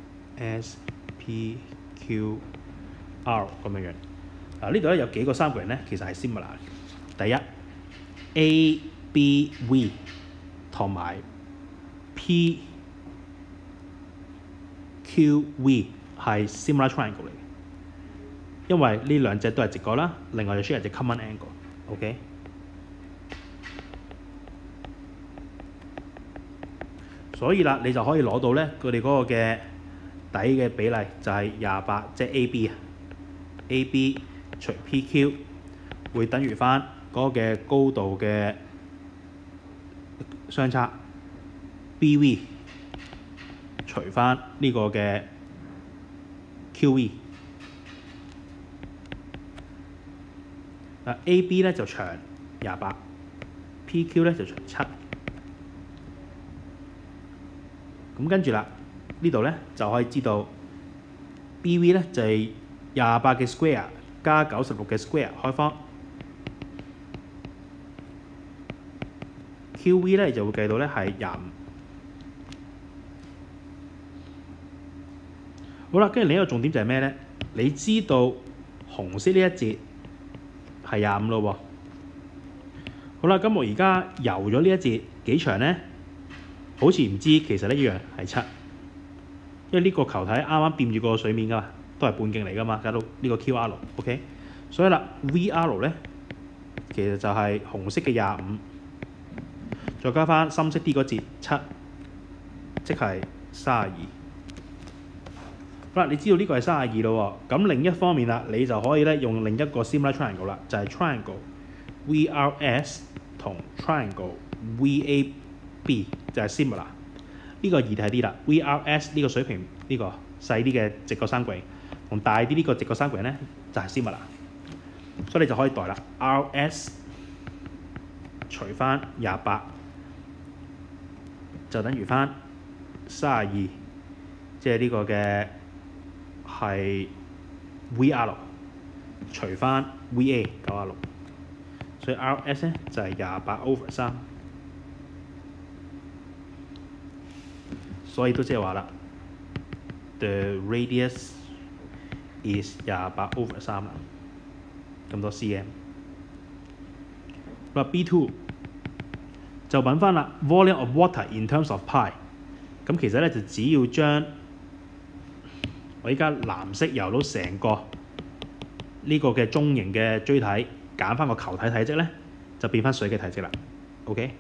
S、P、Q、R 咁樣樣。嗱呢度咧有幾個三角形咧，其實係 similar 嘅。第一 A、B、V 同埋 P、Q、V 係 similar triangle 嚟嘅，因為呢兩隻都係直角啦，另外就 share 隻 common angle。OK。所以啦，你就可以攞到咧佢哋嗰個嘅底嘅比例就係廿八，即係 A B 啊 ，A B 除 P Q 會等於翻嗰個嘅高度嘅相差 B V 除翻呢個嘅 Q V。嗱 A B 咧就長廿八 ，P Q 咧就長七。咁跟住啦，呢度咧就可以知道 B V 咧就係廿八嘅 square 加九十六嘅 square 開方 ，Q V 咧就會計到咧係廿五。好啦，跟住另一個重點就係咩咧？你知道紅色呢一節係廿五咯喎。好啦，咁我而家游咗呢一節幾長咧？好似唔知，其實呢一樣係七，因為呢個球體啱啱掂住個水面㗎嘛，都係半徑嚟㗎嘛，加到呢個 Q R，OK， 所以啦 V R 咧其實就係紅色嘅廿五，再加翻深色啲嗰節七，即係三十二。好啦，你知道呢個係三十二咯喎，咁另一方面啦，你就可以咧用另一個 similar triangle 啦，就係 triangle V R S 同 triangle V A B 就係 similar， 呢個易睇啲啦。V R S 呢個水平呢、呢個細啲嘅直角三角形，同大啲呢個直角三角形咧就係 similar， 所以你就可以代啦。R S 除翻廿八就等於翻三十二，即係呢個嘅係 V R 除翻 V A 九十六，所以 R S 咧就係廿八 over 三。所以都即係話啦 ，the radius is 廿八 over 三啦，咁多 cm。嗱 B two 就揾翻啦 ，volume of water in terms of pi。咁其實咧就只要將我依家藍色游到成個呢個嘅中型嘅錐體，揀翻個球體體積咧，就變翻水嘅體積啦。OK。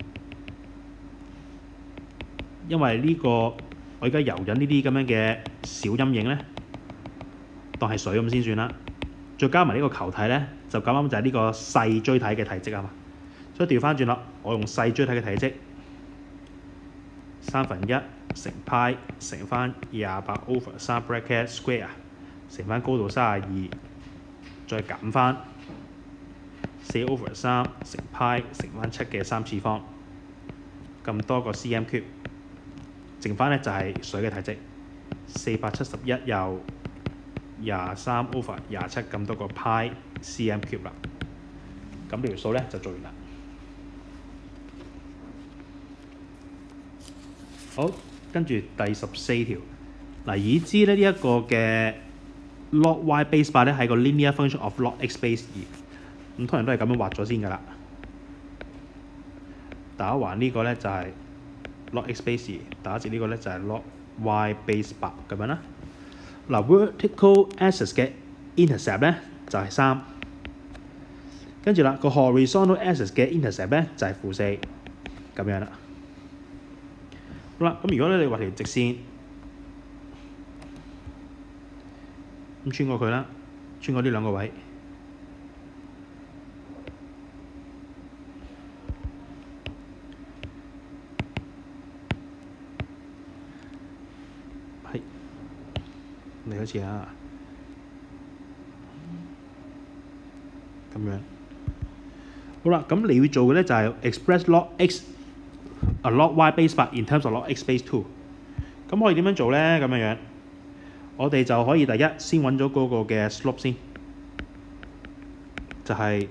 因為呢、這個我而家游緊呢啲咁樣嘅小陰影咧，當係水咁先算啦。再加埋呢個球體咧，就咁啱就係呢個細錐體嘅體積啊嘛。所以調翻轉啦，我用細錐體嘅體積三分一乘派乘翻廿八 over 三 bracket square 乘翻高度三十二，再減翻四 over 三乘派乘翻七嘅三次方，咁多個 cm cube。剩翻咧就係水嘅體積，四百七十一又廿三 over 廿七咁多個派 cm cube 啦。咁呢條數咧就做完啦。好，跟住第十四條嗱，已知咧呢一個嘅 log y base 八咧係個 linear function of log x base 二，咁通常都係咁樣畫咗先㗎啦。打橫呢個咧就係、是。log x base 打折呢個咧就係 log y base 八咁樣啦。嗱 vertical axis 嘅 intercept 咧就係三，跟住啦個 horizontal axis 嘅 intercept 咧就係負四咁樣啦。好啦，咁如果咧你畫條直線咁穿過佢啦，穿過呢兩個位。係，嚟多次啊！咁樣。好啦，咁你要做嘅咧就係 express log x a log y base 八 in terms of log x base two。咁可以點樣做咧？咁樣樣，我哋就可以第一先揾咗嗰個嘅 slope 先，就係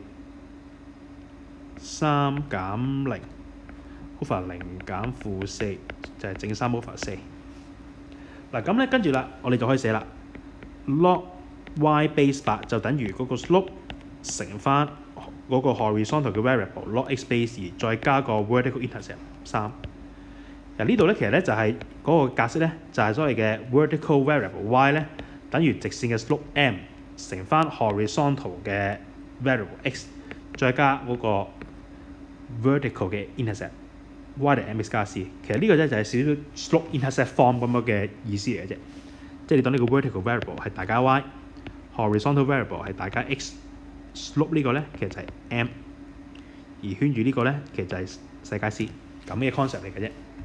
三減零 over 零減負四，就係正三 over 四。嗱咁咧，跟住啦，我哋就可以寫啦 log y base 八就等於嗰個 slope 乘翻嗰個 horizontal 嘅 variable log x base 二，再加個 vertical intercept 三。嗱呢度咧，其實咧就係嗰個格式咧，就係所謂嘅 vertical variable y 咧，等於直線嘅 slope m 乘翻 horizontal 嘅 variable x， 再加嗰個 vertical 嘅 intercept y 定 mx 加 c。其實呢個咧就係少少 slope intercept form 咁樣嘅意思嚟嘅啫。即係你當呢個 vertical variable 係大家 y，horizontal variable 係大家 x。slope 呢個咧其實就係 m， 而圈住呢個咧其實就係世界 c 咁嘅 concept 嚟嘅啫。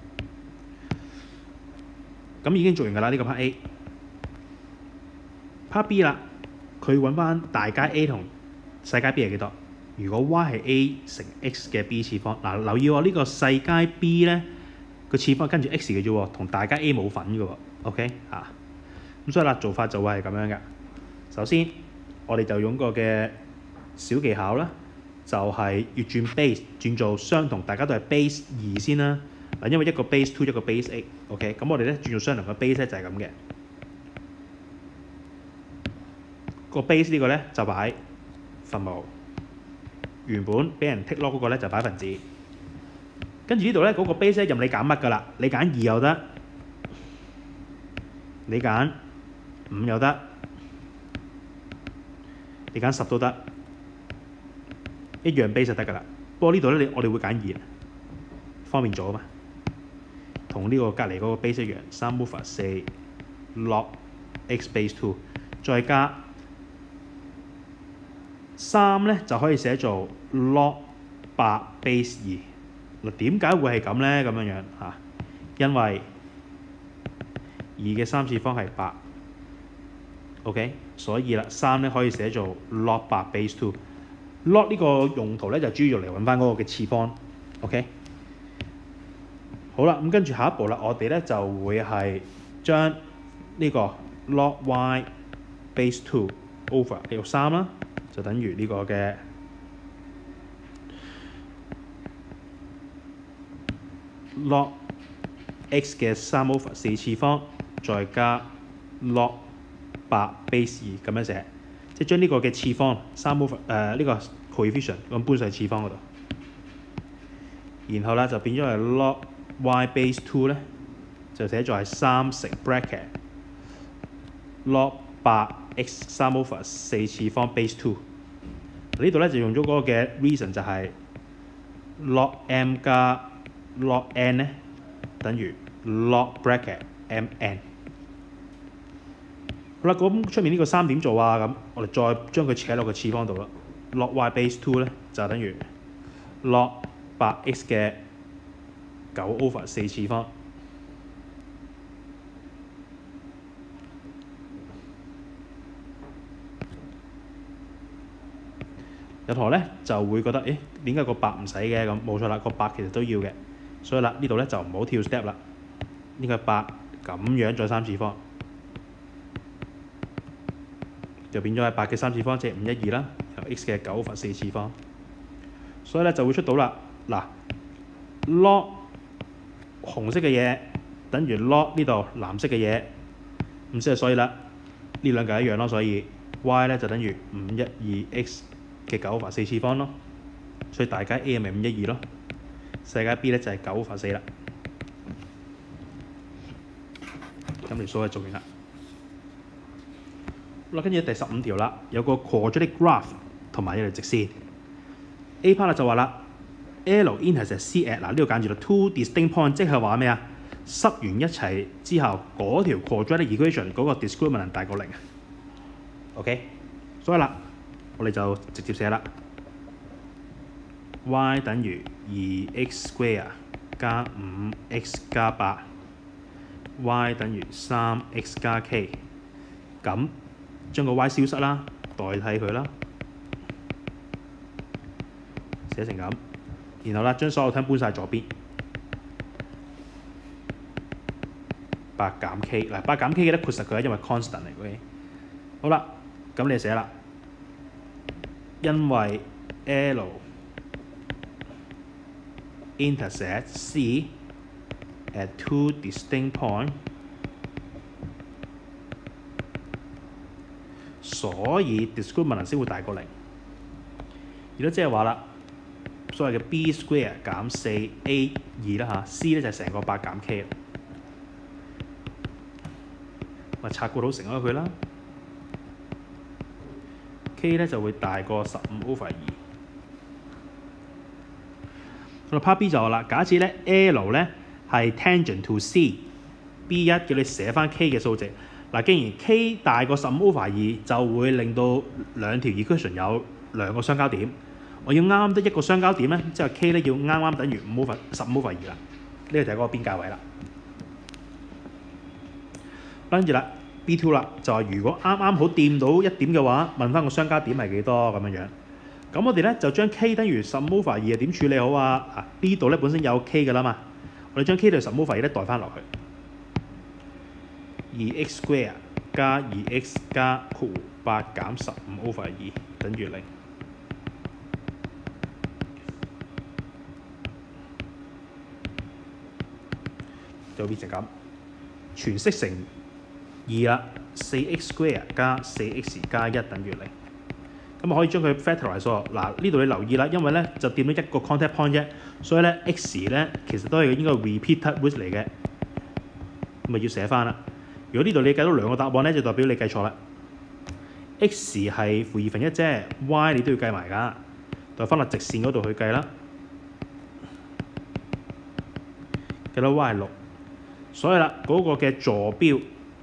咁已經做完㗎啦，呢、這個 part A。part B 啦，佢揾翻大街 A 同細街 B 係幾多？如果 y 係 A 乘 x 嘅 b 次方，嗱留意喎，呢、這個細街 B 咧個次方跟住 x 嘅啫喎，同大街 A 冇份嘅喎。OK 啊，咁所以啦，做法就會係咁樣嘅。首先我哋就用個嘅小技巧啦，就係、是、要轉 base 轉做相同，大家都係 base 二先啦。嗱，因為一個 base two 一個 base eight，OK， 咁我哋咧轉做相同嘅 base 咧就係咁嘅。個 base 呢個咧就擺分母，原本俾人 tick log 嗰個咧就擺分子。跟住呢度咧嗰個 base 咧任你揀乜㗎啦，你揀二又得，你揀五又得，你揀十都得，一樣 base 就得㗎啦。不過呢度咧，我哋會揀二，方便咗啊嘛。同呢個隔離嗰個 base 一樣，三 over 四 log x base two， 再加三咧就可以寫做 log 八 base 二。嗱，點解會係咁咧？咁樣樣嚇，因為二嘅三次方係八 ，OK， 所以啦，三咧可以寫做 log 八 base two。log 呢個用途咧就主要用嚟揾翻嗰個嘅次方 ，OK。好啦，咁跟住下一步啦，我哋咧就會係將呢個 log y base two over 六三啦，就等於呢個嘅 log x 嘅三 over 四次方，再加 log 八 base 二咁樣寫，即係將呢個嘅次方三 over 誒呢個 coefficient 咁搬上次方嗰度，然後咧就變咗係 log y base two 咧就寫作係三乘 bracket log 八 x 三 over 四次方 base two。呢度咧就用咗嗰個嘅 reason 就係 log m 加 log n 咧等於 log bracket mn。好啦，咁出面呢個三點做啊？咁我哋再將佢設喺落個次方度啦。log y base two 咧就等於 log 八 x 嘅九 over 四次方，有同學咧就會覺得，誒點解個八唔使嘅？咁冇錯啦，個八其實都要嘅，所以啦呢度咧就唔好跳 step 啦，呢個八咁樣再三次方，就變咗係八嘅三次方，即係五一二啦，由 x 嘅九 over 四次方，所以咧就會出到啦，嗱 log 紅色嘅嘢等於 log 呢度藍色嘅嘢，咁即係所以啦，呢兩嚿一樣咯，所以 y 咧就等於五一二 x 嘅九 over 四次方咯，所以大家 A 咪五一二咯，細家 B 咧就係九 over 四啦。咁條數係做完啦。好啦，跟住第十五條啦，有個 quadratic graph 同埋有條直線。A part 就話啦。L intercept C at 嗱呢度揀住啦 two distinct point， 即係話咩啊？塞完一齊之後，嗰條 quadratic equation 嗰個 discriminant 大過零。 OK， 所以啦，我哋就直接寫啦 y 等於二 x square 加五 x 加八 y 等於三 x 加 k， 咁將個 y 消失啦，代替佢啦，寫成咁，然後啦將所有 term 搬晒左邊，八減 k 嗱，八減 k 記得括實佢，因為 constant 嚟嘅。好啦，咁你寫啦，因為 L intersect C at two distinct points， 所以 discriminant 先會大過零。亦都即係話啦，所謂嘅 b square 減四 a 二啦嚇 ，c 咧就係成個八減 k 啦，咪拆括好乘咗佢啦。k 咧就會大過十五 over 二。咁 part B 就話啦，假設咧 L 咧係 tangent to C，B 一叫你寫翻 k 嘅數值。嗱，既然 k 大過十五 over 二，就會令到兩條 equation 有兩個相交點。我要啱啱得一個相交點咧，即係 k 咧要啱啱等於五 over 十五 over 二啦。呢個就係嗰個邊界位啦。跟住啦 B 二 啦，就係如果啱啱好掂到一點嘅話，問翻個相交點係幾多咁樣樣。咁我哋咧就將 k 等於十五 over 二點處理好啊？啊呢度咧本身有 k 嘅啦嘛，我哋將 k 對十五 over 二咧代翻落去，二 x square 加二 x 加括八減十五 over 二等於零。就變成咁，全式乘二啦，四 x square 加四 x 加一等於零。咁啊可以將佢 factorize 喎。嗱呢度你留意啦，因為咧就掂到一個 contact point 啫，所以咧 x 咧其實都係應該 repeated root 嚟嘅，咁咪要寫翻啦。如果呢度你計到兩個答案咧，就代表你計錯啦。x 係負二分一啫 ，y 你都要計埋㗎，代翻落直線嗰度去計啦。計到 y 係六，所以啦嗰、那個嘅坐標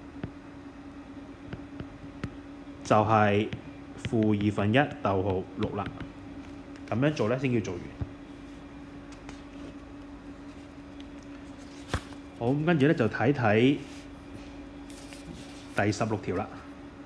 就係、是。負二分一逗號六啦，咁樣做咧先叫做完。好，咁跟住咧就睇睇第十六條啦。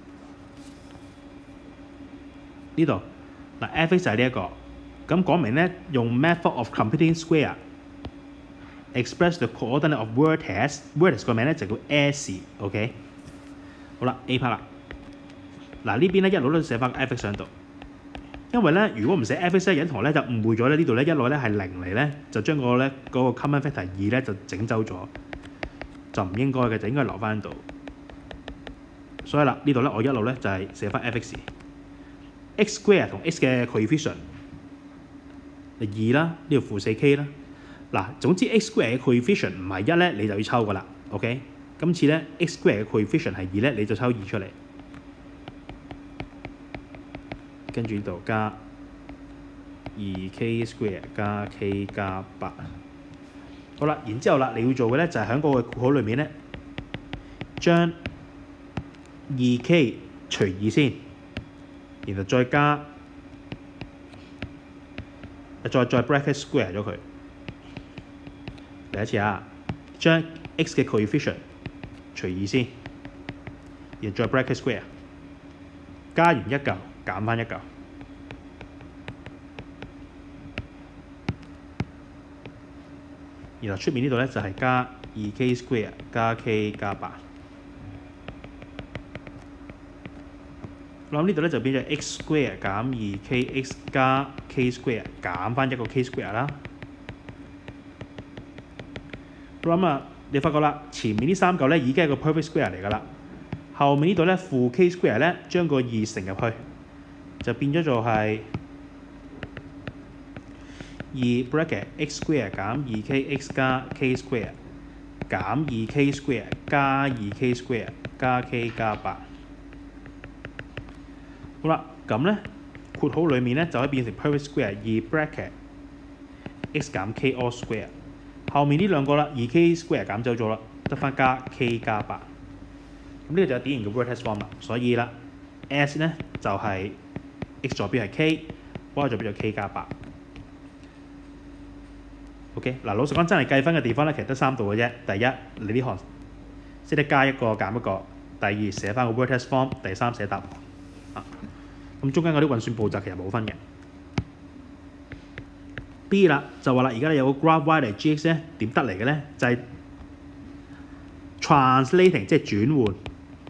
呢度嗱 f(x) 就係呢一個，咁講明咧用 method of computing square express the coordinate of vertex，vertex 個名咧就叫 S，OK？ 好啦 ，A part 啦。嗱呢邊咧一路都寫翻 f(x) 上度，因為咧如果唔寫 f(x) 咧，有啲同學咧就誤會咗咧呢度咧一路咧係零嚟咧，就將個咧嗰個 common factor 二咧就整走咗，就唔應該嘅，就應該留翻喺度。所以啦，呢度咧我一路咧就係寫翻 f(x)，x square 同 x 嘅 coefficient 係二啦，呢度負四 k 啦。嗱，總之 x square 嘅 coefficient 唔係一咧，你就要抽噶啦 ，OK？ 今次咧 x square 嘅 coefficient 係二咧，你就抽二出嚟。跟住呢度加二 k square 加 k 加八，好啦，然之後啦，你要做嘅咧就係喺嗰個括號裏面咧，將二 k 除二先，然後再加，再再 bracket square 咗佢。第一次啊，將 x 嘅 coefficient 除二先，然後再 bracket square， 加完一嚿。減翻一嚿，然後出面呢度咧就係加二 k square 加 k 加八。我諗呢度咧就變咗 x square 減二 kx 加 k square 減翻一個 k square 啦。我諗啊，你發覺啦，前面呢三嚿咧已經係個 perfect square 嚟㗎啦，後面呢度咧負 k square 咧將個二乘入去。就變咗做係二 bracket x square 減二 kx 加 k square 減二 k square 加二 k square 加 k 加八。好啦，咁咧括號裡面咧就可以變成 perfect square 二 bracket x 減 k all square， 後面呢兩個啦，二 k square 減走咗啦，得翻加 k 加八。咁呢個就係典型嘅 vertex form 啦，所以啦。 S 咧就係、是、x 坐標係 k，y 坐標就 k 加八。OK， 嗱老實講真係計分嘅地方咧，其實得三度嘅啫。第一，你呢行識得加一個減一個；第二，寫翻個 word test form；第三，寫答案。啊，咁中間嗰啲運算步驟其實冇分嘅。B 啦就話啦，而家有個 graph y 嚟 G X 咧點得嚟嘅咧？就係、是、translating 即係轉換。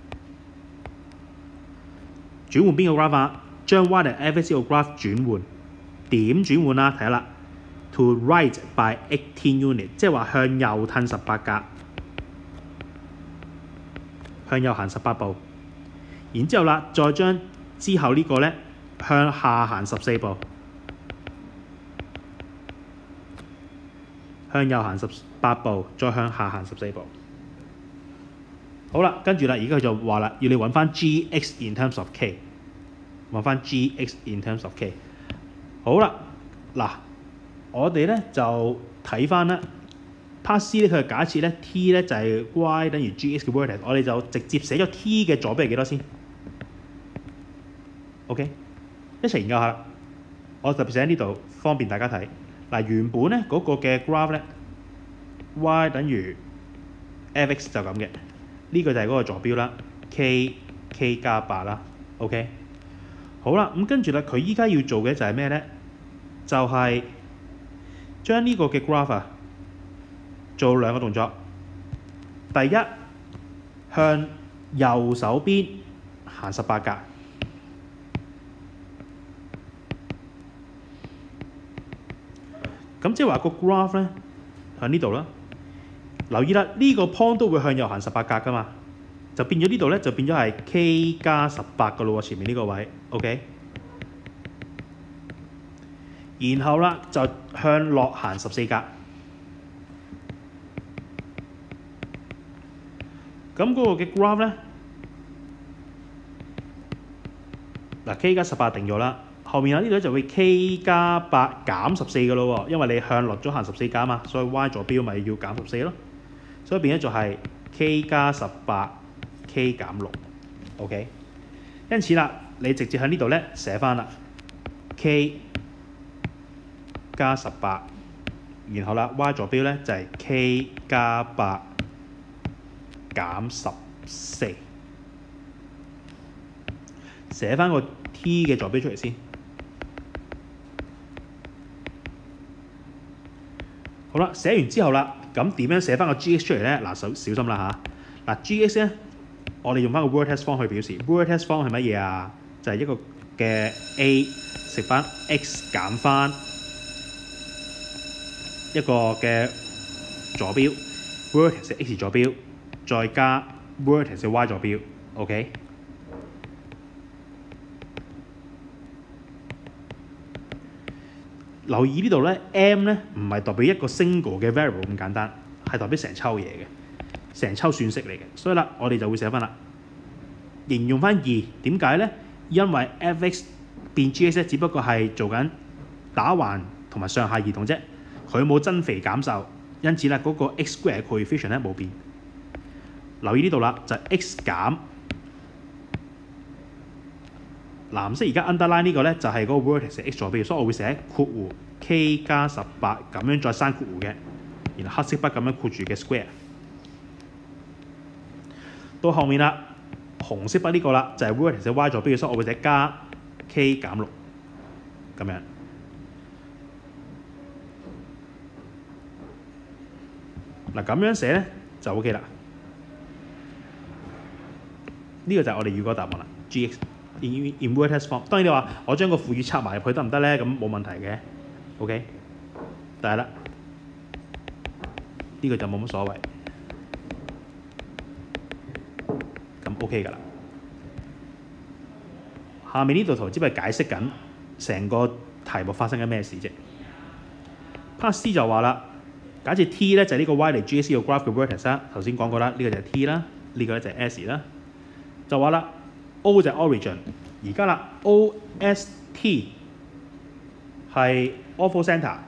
轉換邊個 graph 啊？將 y 嚟 f x 個 graph 轉換。點轉換啊？睇下啦。To right by eighteen unit， 即係話向右褪十八格，向右行十八步。然之後啦，再將之後呢個咧向下行十四步，向右行十八步，再向下行十四步。好啦，跟住啦，而家佢就話啦，要你揾翻 G X in terms of K， 揾翻 G X in terms of K。好啦，嗱。我哋咧就睇翻啦 ，Part C 咧佢係假設咧 T 咧就係 y 等於 G X 嘅 vertex， 我哋就直接寫咗 T 嘅左邊係幾多先 ？OK， 一齊研究下啦。我特別寫喺呢度，方便大家睇。嗱，原本咧嗰、那個嘅 graph 咧 y 等於 f(x) 就咁嘅，呢、這個就係嗰個坐標啦 ，k k 加八啦 ，OK。好啦，咁跟住咧，佢依家要做嘅就係咩咧？就係、是將呢個嘅 graph 啊，做兩個動作。第一，向右手邊行十八格。咁即係話個 graph 咧喺呢度啦。留意啦，呢、這個 point 都會向右行十八格噶嘛，就變咗呢度咧就變咗係 k 加十八噶咯喎，前面呢個位 ，OK。然後啦，就向落行十四格。咁嗰個嘅 graph 咧，嗱 k 加十八定咗啦，後面有呢度就會 k 加八減十四嘅咯喎，因為你向落咗行十四格嘛，所以 y 坐標咪要減十四咯，所以變咗就係 k 加十八 k 減六 ，OK。因此啦，你直接喺呢度咧寫翻啦 ，k 加十八，然後啦 y 坐標咧就係、是、k 加八減十四，寫翻個 t 嘅坐標出嚟先。好啦，寫完之後啦，咁點樣寫翻個 G X 出嚟咧？嗱，小小心啦嚇。嗱 G X 咧，我哋用翻個 word test form 去表示。word test form 係乜嘢啊？就係、是、一個嘅 a 食翻 x 減翻一個嘅坐標 vertex 係 x 坐標，再加 vertex 係 y 坐標 ，OK。留意呢度咧 ，m 咧唔係代表一個 single 嘅 variable 咁簡單，係代表成抽嘢嘅，成抽算式嚟嘅。所以啦，我哋就會寫翻啦，形容翻二點解咧？因為 f(x) 變 G X 咧，只不過係做緊打橫同埋上下移動啫。佢冇增肥減瘦，因此咧嗰、那個 x square coefficient 咧冇變。留意呢度啦，就係、是、x 減藍色而家 underline 呢個咧就係、是、嗰個 vertex x 坐標，所以我會寫括弧 k 加十八咁樣再刪括弧嘅，然後黑色筆咁樣括住嘅 square。到後面啦，紅色筆呢個啦就係、是、vertex y 坐標，所以我會寫加 k 減六咁樣。嗱咁樣寫咧就 OK 啦。呢、這個就係我哋要嗰個答案啦。G X in in word test form。當然你話我將個負語插埋入去得唔得咧？咁冇問題嘅。OK，但係啦，呢、這個就冇乜所謂。咁 OK 㗎啦。下面呢度圖只係解釋緊成個題目發生緊咩事啫。Part C 就話啦。假設 T 咧就係呢個 y 嚟 G X 個 graph 嘅 vertex 啦，頭先講過啦，呢、這個就係 T 啦，呢個咧就係 S 啦，就話啦 O 就係 origin， 而家啦 O S T 係 oval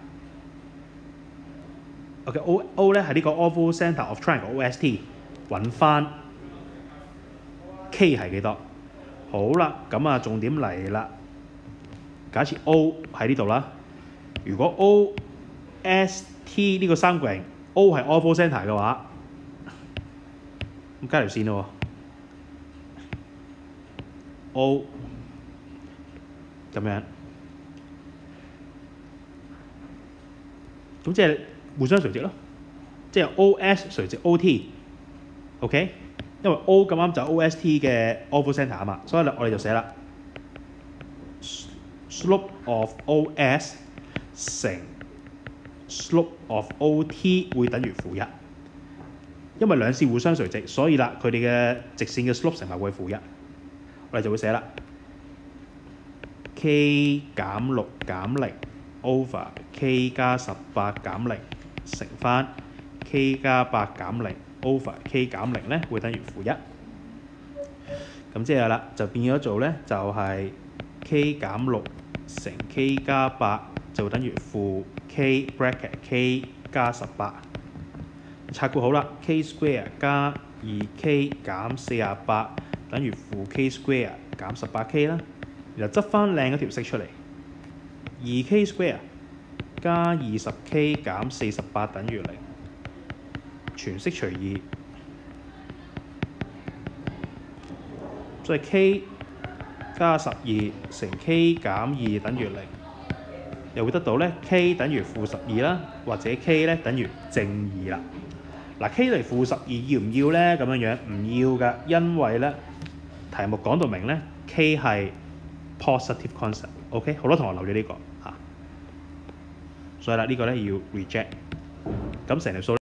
centre，OK O O 咧係呢個 oval centre of triangle O S T， 揾翻 K 係幾多好啦，咁啊重點嚟啦。假設 O 喺呢度啦，如果 O S T 呢個三角形 O 係 ortho centre 嘅話，咁加條線咯喎 ，O 咁樣，咁即係互相垂直咯，即係 O S 垂直 O T，OK？、因為 O 咁啱就 O S T 嘅 ortho centre 啊嘛，所以我哋就寫啦 ，slope of O S 乘 slope of O T 會等於負一，因為兩線互相垂直，所以啦，佢哋嘅直線嘅 slope 乘法會係負一，我哋就會寫啦 ，k 減六減零 over k 加十八減零乘翻 k 加八減零 over k 減零咧會等於負一，咁即係啦，就變咗做咧就係、是、k 減六乘 k 加八就等於負 k bracket k 加十八。拆括好啦 ，k square 加二 k 減四十八等於負 k square 減十八 k 啦。然後執翻靚嗰條式出嚟，二 k square 加二十 k 減四十八等於零，全式除二，所以 k 加十二乘 k 減二等於零，又會得到咧 k 等於負十二啦，或者 k 咧等於正二啦。嗱 k 嚟負十二要唔要咧？咁樣樣唔要㗎，因為咧題目講到明咧 k 係 positive constant。OK， 好多同學留咗呢個嚇，所以啦呢個咧要 reject，咁成條數。